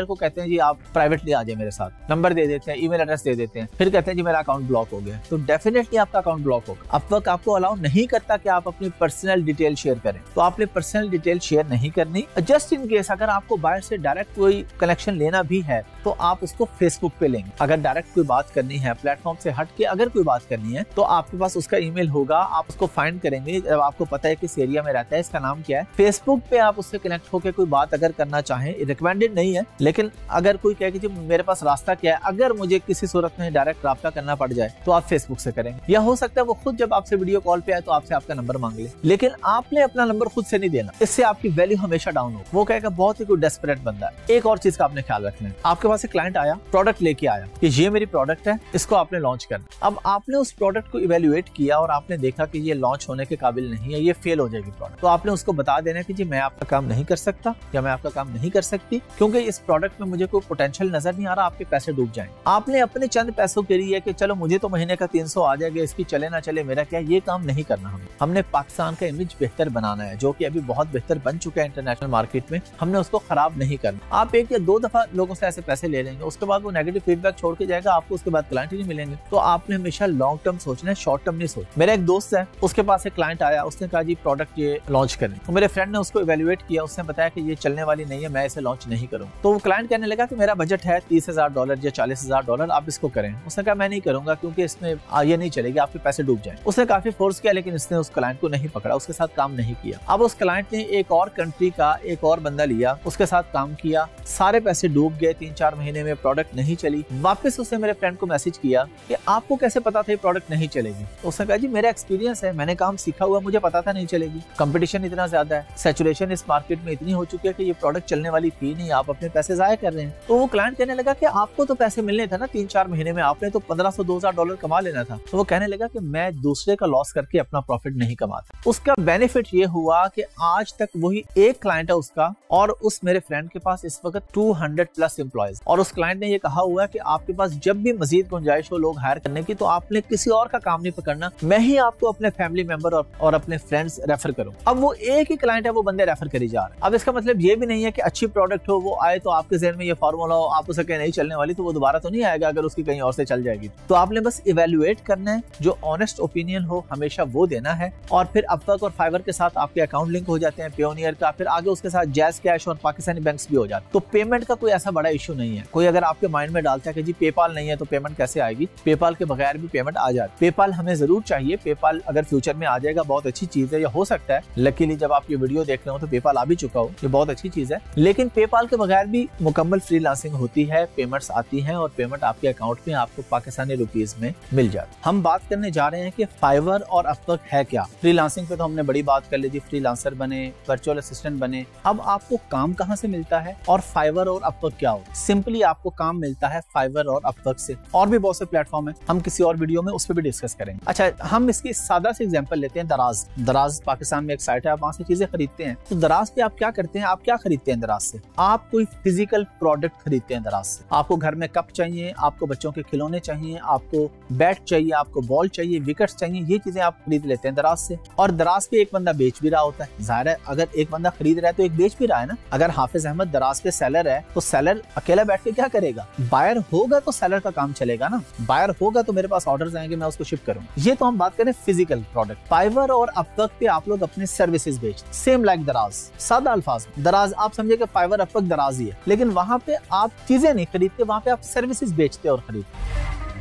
Speaker 1: वेंडर को कहते हैं जी आप प्राइवेटली आ जाए मेरे साथ, नंबर दे देते हैं, ईमेल एड्रेस दे देते हैं, फिर कहते हैं जी मेरा अकाउंट ब्लॉक हो गया, तो डेफिनेटली आपका अकाउंट ब्लॉक होगा। अपवर्क आपको अलाउ नहीं करता कि आप अपनी पर्सनल डिटेल शेयर करें, तो आपने पर्सनल डिटेल शेयर नहीं करनी। जस्ट इन केस अगर आपको बाहर से डायरेक्ट कोई कनेक्शन लेना भी है तो आप उसको फेसबुक पे लेंगे। अगर डायरेक्ट कोई बात करनी है, प्लेटफॉर्म से हट के अगर कोई बात करनी है, तो आपके पास उसका ईमेल होगा, आप उसको फाइंड करेंगे। जब आपको पता है किस एरिया में रहता है, इसका नाम क्या है, फेसबुक पे आप उससे कनेक्ट होकर कोई बात अगर करना चाहें, रिकमेंडेड नहीं है, लेकिन अगर कोई कहे कि मेरे पास रास्ता क्या है, अगर मुझे किसी सूरत में डायरेक्ट राब्ता करना पड़ जाए तो आप फेसबुक से करेंगे। या हो सकता है वो खुद जब आपसे वीडियो कॉल पे आए तो आपसे आपका नंबर मांग ले, लेकिन आपने अपना नंबर खुद से नहीं देना, इससे आपकी वैल्यू हमेशा डाउन हो। वो कहेगा बहुत ही कोई डेस्परेट बंदा है। एक और चीज का आपने ख्याल रखना है, आपके पास एक क्लाइंट आया, प्रोडक्ट लेके आया कि ये मेरी प्रोडक्ट है, इसको आपने लॉन्च करना। अब आपने उस प्रोडक्ट को इवेल्युएट किया और आपने देखा कि ये लॉन्च होने के काबिल नहीं है, ये फेल हो जाएगी प्रोडक्ट, तो आपने उसको बता देना कि जी मैं आपका काम नहीं कर सकता या मैं आपका काम नहीं कर सकती, क्योंकि इस प्रोडक्ट में मुझे कोई पोटेंशियल नजर नहीं आ रहा, आपके पैसे डूब जाएंगे। आपने अपने चंद पैसों के लिए कि चलो मुझे तो महीने का 300 आ जाएगा, इसकी चले ना चले मेरा क्या, ये काम नहीं करना। हमने पाकिस्तान का इमेज बेहतर बनाना है, जो कि अभी बहुत बेहतर बन चुका है इंटरनेशनल मार्केट में, हमने उसको खराब नहीं करना। आप एक या दो दफा लोगों से ऐसे पैसे ले लेंगे, उसके बाद वो नेगेटिव फीडबैक छोड़ के जाएगा, आपको उसके बाद क्लाइंट ही नहीं मिलेंगे। तो आपने हमेशा लॉन्ग टर्म सोचना है, शॉर्ट टर्म नहीं सोचना। मेरा एक दोस्त है, उसके पास एक क्लाइंट आया, उसने कहा जी प्रोडक्ट ये लॉन्च करें, तो मेरे फ्रेंड ने उसको इवेल्युएट किया, उसने बताया कि ये चलने वाली नहीं है, मैं इसे लॉन्च नहीं करूँ। तो वो क्लाइंट कहने लगा कि मेरा बजट है $30,000 या $40,000, आप इसको करें। उसने कहा मैं नहीं करूंगा क्योंकि इसमें ये नहीं चलेगी, आपके पैसे डूब जाए। उसने काफी फोर्स किया, लेकिन इसने उस क्लाइंट को नहीं पकड़ा, उसके साथ काम नहीं किया। अब उस क्लाइंट ने एक और कंट्री का एक और बंदा लिया, उसके साथ काम किया, सारे पैसे डूब गए, 3-4 महीने में प्रोडक्ट नहीं चली। वापस उसने मेरे फ्रेंड को मैसेज किया कि आपको कैसे पता था ये प्रोडक्ट नहीं चलेगी? उसने कहा जी मेरा एक्सपीरियंस है, मैंने काम सीखा हुआ, मुझे पता था नहीं चलेगी। कंपटीशन इतना ज्यादा है, सैचुरेशन इस मार्केट में इतनी हो चुकी है कि ये प्रोडक्ट चलने वाली थी नहीं, आप अपने पैसे जाया कर रहे हैं। तो वो क्लाइंट कहने लगा कि आपको तो पैसे मिलने थे ना 3-4 महीने में, आपने तो $1,500-2,000 कमा लेना था। तो वो कहने लगा कि मैं दूसरे का लॉस करके अपना प्रॉफिट नहीं कमाता। उसका बेनिफिट ये हुआ कि आज तक वही एक क्लाइंट है उसका, और उस मेरे फ्रेंड के पास इस वक्त 200+ एम्प्लॉयज, और उस क्लाइंट ने ये कहा हुआ है कि आपके पास जब भी मजीद गुंजाइश हो लोग हायर करने की, तो आपने किसी और का काम नहीं पकड़ना, मैं ही आपको अपने फैमिली मेंबर और अपने फ्रेंड्स रेफर करूं। अब वो एक ही क्लाइंट है, वो बंदे रेफर करी जा रहे हैं। अब इसका मतलब ये भी नहीं है कि अच्छी प्रोडक्ट हो, वो आए तो आपके ज़हन में ये फार्मूला हो, आप उसे कहीं नहीं चलने वाली तो वो दोबारा तो नहीं आएगा अगर उसकी कहीं और से चल जाएगी। तो आपने बस इवेल्युएट करना है, जो ऑनेस्ट ओपिनियन हो हमेशा वो देना है। और फिर अपवर्क और फाइवर के साथ आपके अकाउंट लिंक हो जाते हैं, पेयोनियर का, फिर आगे उसके साथ जैज कैश और पाकिस्तानी बैंक्स भी हो जाते हैं। तो पेमेंट का कोई ऐसा बड़ा इशू नहीं है। कोई अगर आपके माइंड में डालता है कि जी पेपाल नहीं है तो पेमेंट कैसे आएगी, पेपाल के बगैर भी पेमेंट आ जाती है। पेपाल हमें जरूर चाहिए, पेपाल अगर फ्यूचर में आ जाएगा बहुत अच्छी चीज है, या हो सकता है लकीली जब आप ये वीडियो देख रहे हो तो पेपाल आ भी चुका हो, ये बहुत अच्छी चीज है। लेकिन पेपाल के बगैर भी मुकम्मल फ्रीलांसिंग होती है, पेमेंट्स आती हैं और पेमेंट आपके अकाउंट में आपको पाकिस्तानी रुपीस में मिल जाती है। हम बात करने जा रहे हैं कि फाइवर और अपवर्क है क्या। फ्रीलांसिंग पे तो हमने बड़ी बात कर ली थी, फ्रीलांसर बने, वर्चुअल असिस्टेंट बने। अब आपको काम कहाँ से मिलता है और फाइवर और अपवर्क क्या हो? सिंपली आपको काम मिलता है फाइवर और अपवर्क से, और भी बहुत से प्लेटफॉर्म है, हम किसी और वीडियो में उस पर भी डिस्कस करेंगे। अच्छा, हम इसकी सादा से एग्जांपल लेते हैं, दराज। दराज पाकिस्तान में एक साइट है, आप वहां से चीजें खरीदते हैं। तो दराज पे आप क्या करते हैं, आप क्या खरीदते हैं दराज से? आप कोई फिजिकल प्रोडक्ट खरीदते हैं दराज से। आपको घर में कप चाहिए, आपको बच्चों के खिलौने चाहिए, आपको बैट चाहिए, आपको बॉल चाहिए, विकेट्स चाहिए, ये चीजें आप खरीद लेते हैं दराज से। और दराज पे एक बंदा बेच भी रहा होता है। जाहिर है अगर एक बंदा खरीद रहा है तो एक बेच भी रहा है ना। अगर हाफिज अहमद दराज पे सेलर है तो सेलर अकेला बैठ के क्या करेगा? बायर होगा तो सेलर का काम चलेगा ना। बायर होगा तो मेरे पास ऑर्डर्स आएंगे, मैं उसको शिप करूँ। ये तो हम बात करें फिजिकल प्रोडक्ट। फाइवर और अपवर्क पे आप लोग अपने सर्विसेज बेचते, सेम लाइक दराज। सादा अल्फाज में दराज आप समझे कि फाइवर अपवर्क दराज ही है, लेकिन वहां पे आप चीजें नहीं खरीदते, वहां पे आप सर्विसेज बेचते और खरीदते।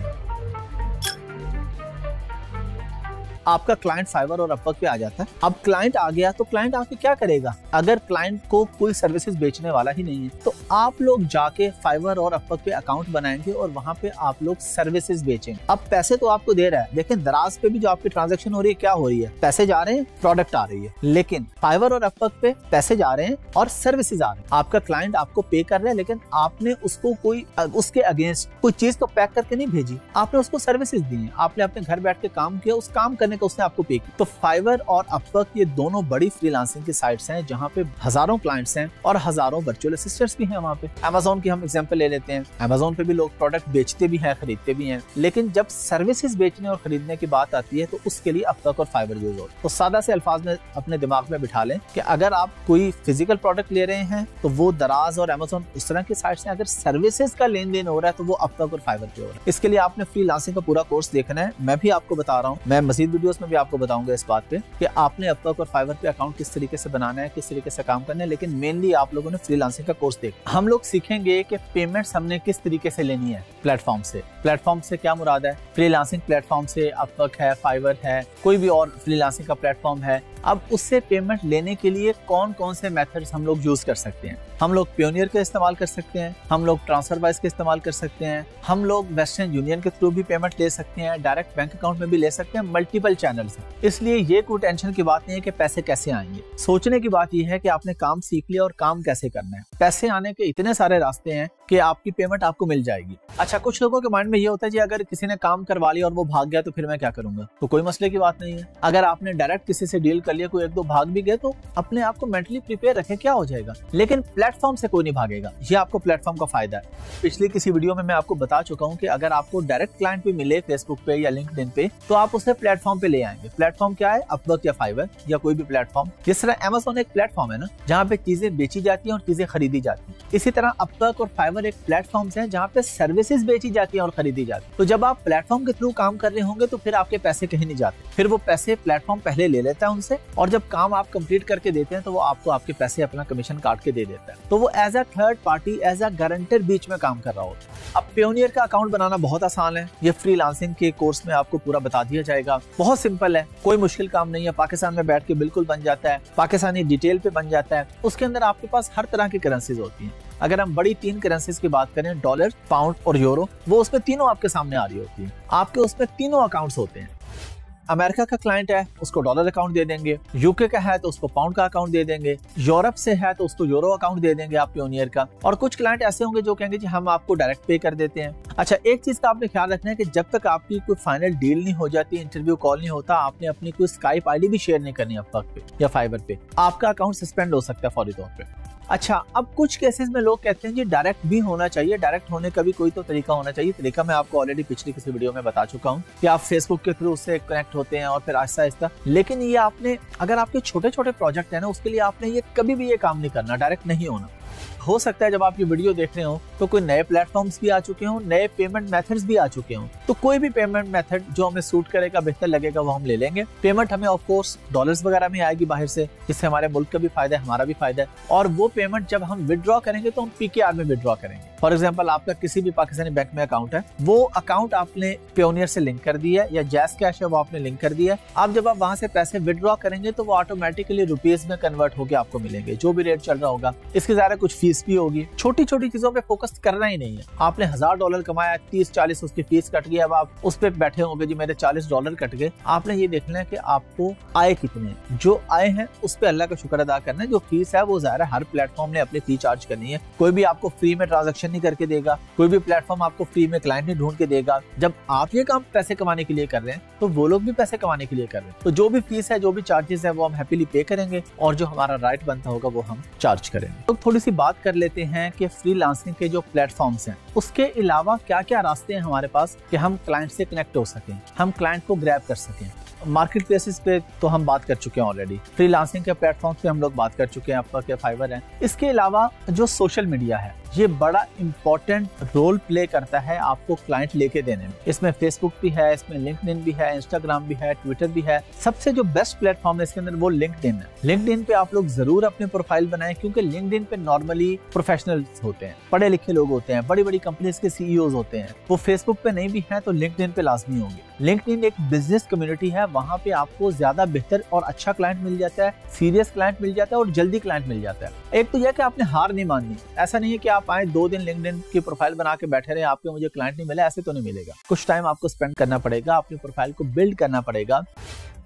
Speaker 1: आपका क्लाइंट फाइवर और अपवर्क पे आ जाता है। अब क्लाइंट आ गया तो क्लाइंट आके क्या करेगा? अगर क्लाइंट को कोई सर्विसेज बेचने वाला ही नहीं है तो आप लोग जाके फाइवर और अपवर्क पे अकाउंट बनाएंगे और वहां पे आप लोग सर्विसेज बेचेंगे। अब पैसे तो आपको दे रहा है, लेकिन दराज पे भी जो आपकी ट्रांजेक्शन हो रही है क्या हो रही है? पैसे जा रहे हैं, प्रोडक्ट आ रही है। लेकिन फाइवर और अपवर्क पे पैसे जा रहे हैं और सर्विसेज आ रहे हैं। आपका क्लाइंट आपको पे कर रहा है, लेकिन आपने उसको कोई उसके अगेंस्ट कोई चीज तो पैक करके नहीं भेजी, आपने उसको सर्विसेज दी है। आपने अपने घर बैठ के काम किया, उस काम करने करने का उसने आपको पे किया। तो फाइवर और अपवर्क ये दोनों बड़ी फ्रीलांसिंग की साइट्स हैं जहाँ पे हजारों क्लाइंट्स हैं और हजारों वर्चुअल असिस्टेंट्स भी हैं वहाँ पे। Amazon की हम एग्जांपल ले लेते हैं। Amazon पे भी लोग प्रोडक्ट बेचते भी हैं, खरीदते भी हैं, लेकिन जब सर्विसेज बेचने और खरीदने की बात आती है तो उसके लिए अपवर्क और फाइवर यूज होता है। तो सादा से अल्फाज में अपने दिमाग में बिठा लें कि अगर आप कोई फिजिकल प्रोडक्ट ले रहे हैं तो वो दराज और Amazon उस तरह की साइट्स हैं। अगर सर्विसेज का लेन देन हो रहा है तो वो अपवर्क और फाइवर पे हो रहा है। इसके लिए आपने फ्रीलांसिंग का पूरा कोर्स देखना है। मैं भी आपको बता रहा हूँ, मैं मजीद वीडियोस में भी आपको बताऊंगा इस बात पे कि आपने अपवर्क और फाइवर पे अकाउंट किस तरीके से बनाना है, किस तरीके से काम करना है। लेकिन मेनली आप लोगों ने फ्रीलांसिंग का कोर्स देखा। हम लोग सीखेंगे कि पेमेंट्स हमने किस तरीके से लेनी है प्लेटफॉर्म से। प्लेटफॉर्म से क्या मुराद है? फ्रीलांसिंग प्लेटफॉर्म से अपवर्क है, फाइवर है, कोई भी और फ्रीलांसिंग का प्लेटफॉर्म है। अब उससे पेमेंट लेने के लिए कौन कौन से मेथड्स हम लोग यूज कर सकते हैं? हम लोग पेयोनियर का इस्तेमाल कर सकते हैं, हम लोग ट्रांसफरवाइज का इस्तेमाल कर सकते हैं, हम लोग वेस्टर्न यूनियन के थ्रू भी पेमेंट ले सकते हैं, डायरेक्ट बैंक अकाउंट में भी ले सकते हैं। मल्टीपल चैनल्स हैं, इसलिए ये कोई टेंशन की बात नहीं है कि पैसे कैसे आएंगे। सोचने की बात यह है कि आपने काम सीख लिया और काम कैसे करना है। पैसे आने के इतने सारे रास्ते हैं कि आपकी पेमेंट आपको मिल जाएगी। अच्छा, कुछ लोगों के माइंड में ये होता है जी अगर किसी ने काम करवा लिया और वो भाग गया तो फिर मैं क्या करूंगा? तो कोई मसले की बात नहीं है। अगर आपने डायरेक्ट किसी से डील कर लिया, कोई एक दो भाग भी गए, तो अपने आप को मेंटली प्रिपेयर रखें, क्या हो जाएगा। लेकिन प्लेटफॉर्म से कोई नहीं भागेगा, ये आपको प्लेटफॉर्म का फायदा है। पिछली किसी वीडियो में मैं आपको बता चुका हूँ कि अगर आपको डायरेक्ट क्लाइंट भी मिले फेसबुक पे या लिंक्डइन पे तो आप उसे प्लेटफॉर्म पे ले आएंगे। प्लेटफॉर्म क्या है? अपवर्क या फाइवर या कोई भी प्लेटफॉर्म। जिस तरह Amazon एक प्लेटफॉर्म है ना, जहाँ पे चीजें बेची जाती हैं और चीजें खरीदी जाती हैं, इसी तरह अपवर्क और फाइवर एक प्लेटफॉर्म है जहाँ पे सर्विसेज बेची जाती हैं और खरीदी जाती है। तो जब आप प्लेटफॉर्म के थ्रू काम कर रहे होंगे तो फिर आपके पैसे कहीं नहीं जाते, फिर वो पैसे प्लेटफॉर्म पहले ले लेता है उनसे, और जब काम आप कंप्लीट करके देते हैं तो वो आपको आपके पैसे अपना कमीशन काट के दे देता है। तो वो as a third party, as a guarantor बीच में काम कर रहा होता है। अब पेयोनियर का अकाउंट बनाना बहुत आसान है, ये फ्रीलांसिंग के कोर्स में आपको पूरा बता दिया जाएगा। बहुत सिंपल है, कोई मुश्किल काम नहीं है। पाकिस्तान में बैठ के बिल्कुल बन जाता है, पाकिस्तानी डिटेल पे बन जाता है। उसके अंदर आपके पास हर तरह की करेंसीज होती हैं। अगर हम बड़ी 3 करेंसीज की बात करें, डॉलर, पाउंड और यूरो, वो उसमें तीनों आपके सामने आ रही होती है। आपके उसमें तीनों अकाउंट्स होते हैं। अमेरिका का क्लाइंट है उसको डॉलर अकाउंट दे देंगे, यूके का है तो उसको पाउंड का अकाउंट दे देंगे, यूरोप से है तो उसको यूरो अकाउंट दे देंगे आप पेयोनियर का। और कुछ क्लाइंट ऐसे होंगे जो कहेंगे जी हम आपको डायरेक्ट पे कर देते हैं। अच्छा, एक चीज का आपने ख्याल रखना है कि जब तक आपकी कोई फाइनल डील नहीं हो जाती, इंटरव्यू कॉल नहीं होता, आपने अपनी कोई स्काइप आईडी भी शेयर नहीं करनी अपवर्क पे या फाइवर पे। आपका अकाउंट सस्पेंड हो सकता है फौरी तौर पे। अच्छा, अब कुछ केसेस में लोग कहते हैं जी डायरेक्ट भी होना चाहिए, डायरेक्ट होने का भी कोई तो तरीका होना चाहिए। तरीका मैं आपको ऑलरेडी पिछली किसी वीडियो में बता चुका हूँ कि आप फेसबुक के थ्रू उससे कनेक्ट होते हैं और फिर आहिस्ता आहिस्ता। लेकिन ये आपने, अगर आपके छोटे छोटे प्रोजेक्ट है ना, उसके लिए आपने ये कभी भी ये काम नहीं करना, डायरेक्ट नहीं होना। हो सकता है जब आप ये वीडियो देख रहे हो तो कोई नए प्लेटफॉर्म्स भी आ चुके हों, नए पेमेंट मेथड्स भी आ चुके हों, तो कोई भी पेमेंट मेथड जो हमें सूट करेगा, बेहतर लगेगा, वो हम ले लेंगे। पेमेंट हमें ऑफ कोर्स डॉलर्स वगैरह में आएगी बाहर से, जिससे हमारे मुल्क का भी फायदा है, हमारा भी फायदा है। और वो पेमेंट जब हम विड्रॉ करेंगे तो हम PKR में विड्रॉ करेंगे। फॉर एग्जाम्पल, आपका किसी भी पाकिस्तानी बैंक में अकाउंट है, वो अकाउंट आपने पेयोनियर से लिंक कर दिया है या जैस कैश है वो आपने लिंक कर दिया है। अब जब आप वहां से पैसे विड्रॉ करेंगे तो वो ऑटोमेटिकली रुपीज में कन्वर्ट होकर आपको मिलेंगे, जो भी रेट चल रहा होगा। इसकी ज़्यादा कुछ फीस भी होगी। छोटी छोटी चीजों पे फोकस करना ही नहीं है। आपने $1000 कमाया, 30-40 उसकी फीस कट गई, अब आप उस पे बैठे होंगे जी मेरे $40 कट गए। आपने ये देखना है कि आपको आए कितने, जो आए हैं उस पे अल्लाह का शुक्र अदा करना है। जो फीस है वो ज़ाहिर है हर प्लेटफॉर्म ने अपनी फी चार्ज करनी है। कोई भी आपको फ्री में ट्रांजैक्शन नहीं करके देगा, कोई भी प्लेटफॉर्म आपको फ्री में क्लाइंट नहीं ढूंढ के देगा। जब आप ये काम पैसे कमाने के लिए कर रहे हैं तो वो लोग भी पैसे कमाने के लिए कर रहे हैं। तो जो भी फीस है, जो भी चार्जेस है, वो हम हैप्पीली पे करेंगे और जो हमारा राइट बनता होगा वो हम चार्ज करेंगे। तो थोड़ी सी बात कर लेते हैं कि फ्रीलांसिंग के जो प्लेटफॉर्म्स हैं उसके अलावा क्या क्या रास्ते हैं हमारे पास कि हम क्लाइंट से कनेक्ट हो सकें, हम क्लाइंट को ग्रैब कर सकें। मार्केट प्लेसेस पे तो हम बात कर चुके हैं ऑलरेडी, फ्रीलांसिंग के प्लेटफॉर्म्स पे हम लोग बात कर चुके हैं, अपवर्क या फाइवर है। इसके अलावा जो सोशल मीडिया है ये बड़ा इंपॉर्टेंट रोल प्ले करता है आपको क्लाइंट लेके देने में। इसमें फेसबुक भी है, इसमें लिंक्डइन भी है, इंस्टाग्राम भी है, ट्विटर भी है। सबसे जो बेस्ट प्लेटफॉर्म है इसके अंदर वो लिंक्डइन है। लिंक्डइन पे आप लोग जरूर अपनी प्रोफाइल बनाएं, क्योंकि लिंक्डइन पे नॉर्मली प्रोफेशनल्स होते हैं, पढ़े लिखे लोग होते हैं, बड़ी बड़ी कंपनीज के CEOs होते हैं। वो फेसबुक पे नहीं भी है तो लिंक्डइन पे लाजमी होंगे। लिंक्डइन एक बिजनेस कम्युनिटी है, वहाँ पे आपको ज्यादा बेहतर और अच्छा क्लाइंट मिल जाता है, सीरियस क्लाइंट मिल जाता है और जल्दी क्लाइंट मिल जाता है। एक तो यह कि आपने हार नहीं माननी। ऐसा नहीं है कि आप आए 2 दिन लिंक्डइन की प्रोफाइल बना के बैठे रहे, आपके मुझे क्लाइंट नहीं मिला, ऐसे तो नहीं मिलेगा। कुछ टाइम आपको स्पेंड करना पड़ेगा, अपनी प्रोफाइल को बिल्ड करना पड़ेगा।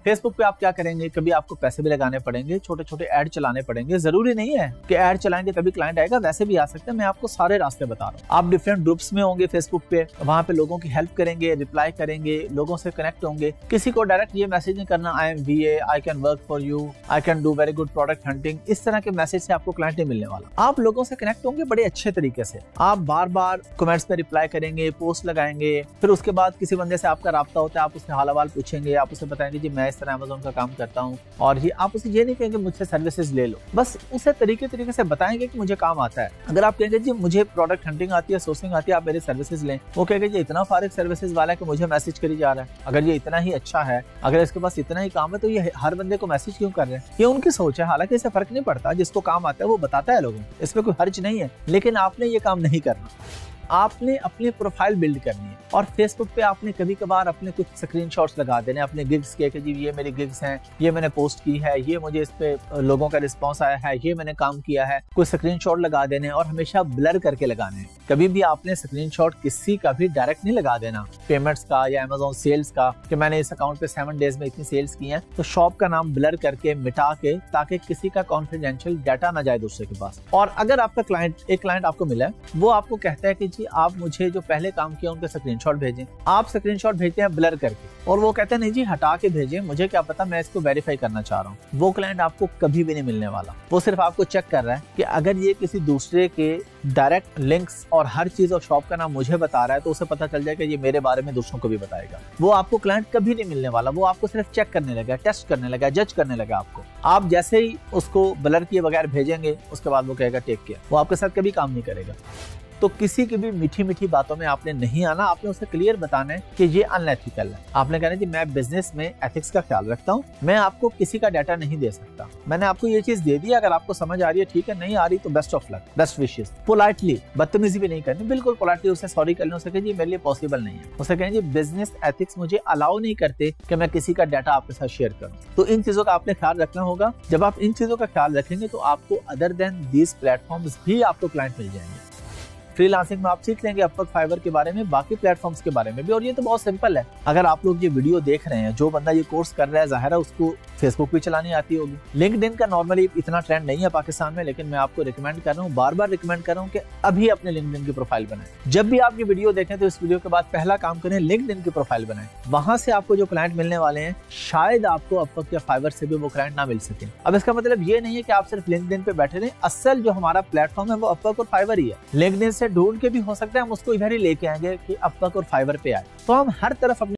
Speaker 1: फेसबुक पे आप क्या करेंगे, कभी आपको पैसे भी लगाने पड़ेंगे, छोटे छोटे ऐड चलाने पड़ेंगे। जरूरी नहीं है कि ऐड चलाएंगे तभी क्लाइंट आएगा, वैसे भी आ सकते हैं। मैं आपको सारे रास्ते बता रहा हूँ। आप डिफरेंट ग्रुप्स में होंगे फेसबुक पे, वहां पे लोगों की हेल्प करेंगे, रिप्लाई करेंगे, लोगों से कनेक्ट होंगे। किसी को डायरेक्ट ये मैसेज नहीं करना I am VA, I can work for you, I can do very good product hunting. इस तरह के मैसेज से आपको क्लाइंट नहीं मिलने वाला। आप लोगों से कनेक्ट होंगे बड़े अच्छे तरीके से। आप बार बार कमेंट्स में रिप्लाई करेंगे, पोस्ट लगाएंगे, फिर उसके बाद किसी बंदे से आपका राब्ता होता है, आप उससे हाल हवाल पूछेंगे, आप उसे बताएंगे जी मैं इस तरह अमेज़न का काम करता हूँ, और ये आप उसे ये नहीं कहेंगे मुझसे सर्विसेज ले लो, बस उसे तरीके से बताएंगे कि मुझे काम आता है। अगर आप कहेंगे जी मुझे प्रोडक्ट हंटिंग आती है, सोर्सिंग आती है, आप मेरी सर्विसेज लें, वो कहेंगे जी इतना फारिग सर्विसेज वाला है कि मुझे मैसेज करी जा रहा है। अगर ये इतना ही अच्छा है, अगर इसके पास इतना ही काम है, तो ये हर बंदे को मैसेज क्यों कर रहे हैं? ये उनकी सोच है। हालांकि इससे फर्क नहीं पड़ता, जिसको काम आता है वो बताता है लोगों को, इसमें कोई हर्ज नहीं है। लेकिन आपने ये काम नहीं करना। आपने अपनी प्रोफाइल बिल्ड करनी है, और फेसबुक पे आपने कभी कभार अपने कुछ स्क्रीनशॉट्स लगा देने अपने गिग्स के, कि जी ये मेरी गिग्स हैं, ये मैंने पोस्ट की है, ये मुझे इस पे लोगों का रिस्पांस आया है, ये मैंने काम किया है। कोई स्क्रीनशॉट लगा देने, और हमेशा ब्लर करके लगाने हैं। कभी भी आपने स्क्रीनशॉट किसी का भी डायरेक्ट नहीं लगा देना, पेमेंट्स का या अमेज़न सेल्स का, कि मैंने इस अकाउंट पे 7 डेज में इतनी सेल्स की हैं, तो शॉप का नाम ब्लर करके मिटा के, ताकि किसी का कॉन्फिडेंशियल डाटा ना जाए दूसरे के पास। और अगर आपका एक क्लाइंट आपको मिला है, वो आपको कहता है कि जी आप मुझे जो पहले काम किया उनके स्क्रीनशॉट भेजें, आप स्क्रीनशॉट भेजते हैं ब्लर करके, और वो कहते हैं नहीं जी हटा के भेजें, मुझे क्या पता, मैं इसको वेरीफाई करना चाह रहा हूँ। वो क्लाइंट आपको कभी भी नहीं मिलने वाला। वो सिर्फ आपको चेक कर रहा है कि अगर ये किसी दूसरे के डायरेक्ट लिंक्स और हर चीज और शॉप का नाम मुझे बता रहा है, तो उसे पता चल जाएगा ये मेरे बारे में दूसरों को भी बताएगा। वो आपको क्लाइंट कभी नहीं मिलने वाला। वो आपको सिर्फ चेक करने लगा, टेस्ट करने लगा, जज करने लगा आपको। आप जैसे ही उसको ब्लर किए बगैर भेजेंगे, उसके बाद वो कहेगा टेक केयर। वो आपके साथ कभी काम नहीं करेगा। तो किसी की भी मीठी मीठी बातों में आपने नहीं आना। आपने उसे क्लियर बताना है कि ये अनएथिकल है। आपने कहना जी मैं बिजनेस में एथिक्स का ख्याल रखता हूँ, मैं आपको किसी का डाटा नहीं दे सकता। मैंने आपको ये चीज दे दी, अगर आपको समझ आ रही है ठीक है, नहीं आ रही तो best of luck, best wishes. Politely, बदतमीजी भी नहीं करनी, बिल्कुल पोलाइटली उसे सॉरी कर लें, उसे कहें जी मेरे लिए पॉसिबल नहीं है। उसे कहें जी बिजनेस एथिक्स मुझे अलाउ नहीं करते कि मैं किसी का डाटा आपके साथ शेयर करूँ। तो इन चीजों का आपने ख्याल रखना होगा। जब आप इन चीजों का ख्याल रखेंगे तो आपको अदर देन दीज प्लेटफॉर्म्स भी आपको क्लाइंट मिल जाएंगे। फ्रीलांसिंग में आप सीख लेंगे अपवर्क, फाइवर के बारे में, बाकी प्लेटफॉर्म्स के बारे में भी। और ये तो बहुत सिंपल है। अगर आप लोग ये वीडियो देख रहे हैं, जो बंदा ये कोर्स कर रहा है, जाहिर है उसको फेसबुक भी चलानी आती होगी। लिंक्डइन का नॉर्मली इतना ट्रेंड नहीं है पाकिस्तान में, लेकिन मैं आपको रिकमेंड कर रहा हूँ, बार बार रिकमेंड कर रहा हूँ कि अभी अपने लिंक्डइन की प्रोफाइल बनाएं। जब भी आप ये वीडियो देखें तो इस वीडियो के बाद पहला काम करें, लिंक्डइन की प्रोफाइल बनाएं। वहां से आपको जो क्लाइंट मिलने वाले हैं, शायद आपको अपवर्क या फाइवर से भी वो क्लाइंट ना मिल सके। अब इसका मतलब ये नहीं है कि आप सिर्फ लिंक्डइन पे बैठे रहें। असल जो हमारा प्लेटफॉर्म है वो अपवर्क और फाइवर ही है। लिंक्डइन से ढूंढ के भी हो सकता है हम उसको इधर ही लेके आएंगे कि अपवर्क और फाइवर पे आए। तो हम हर तरफ अपने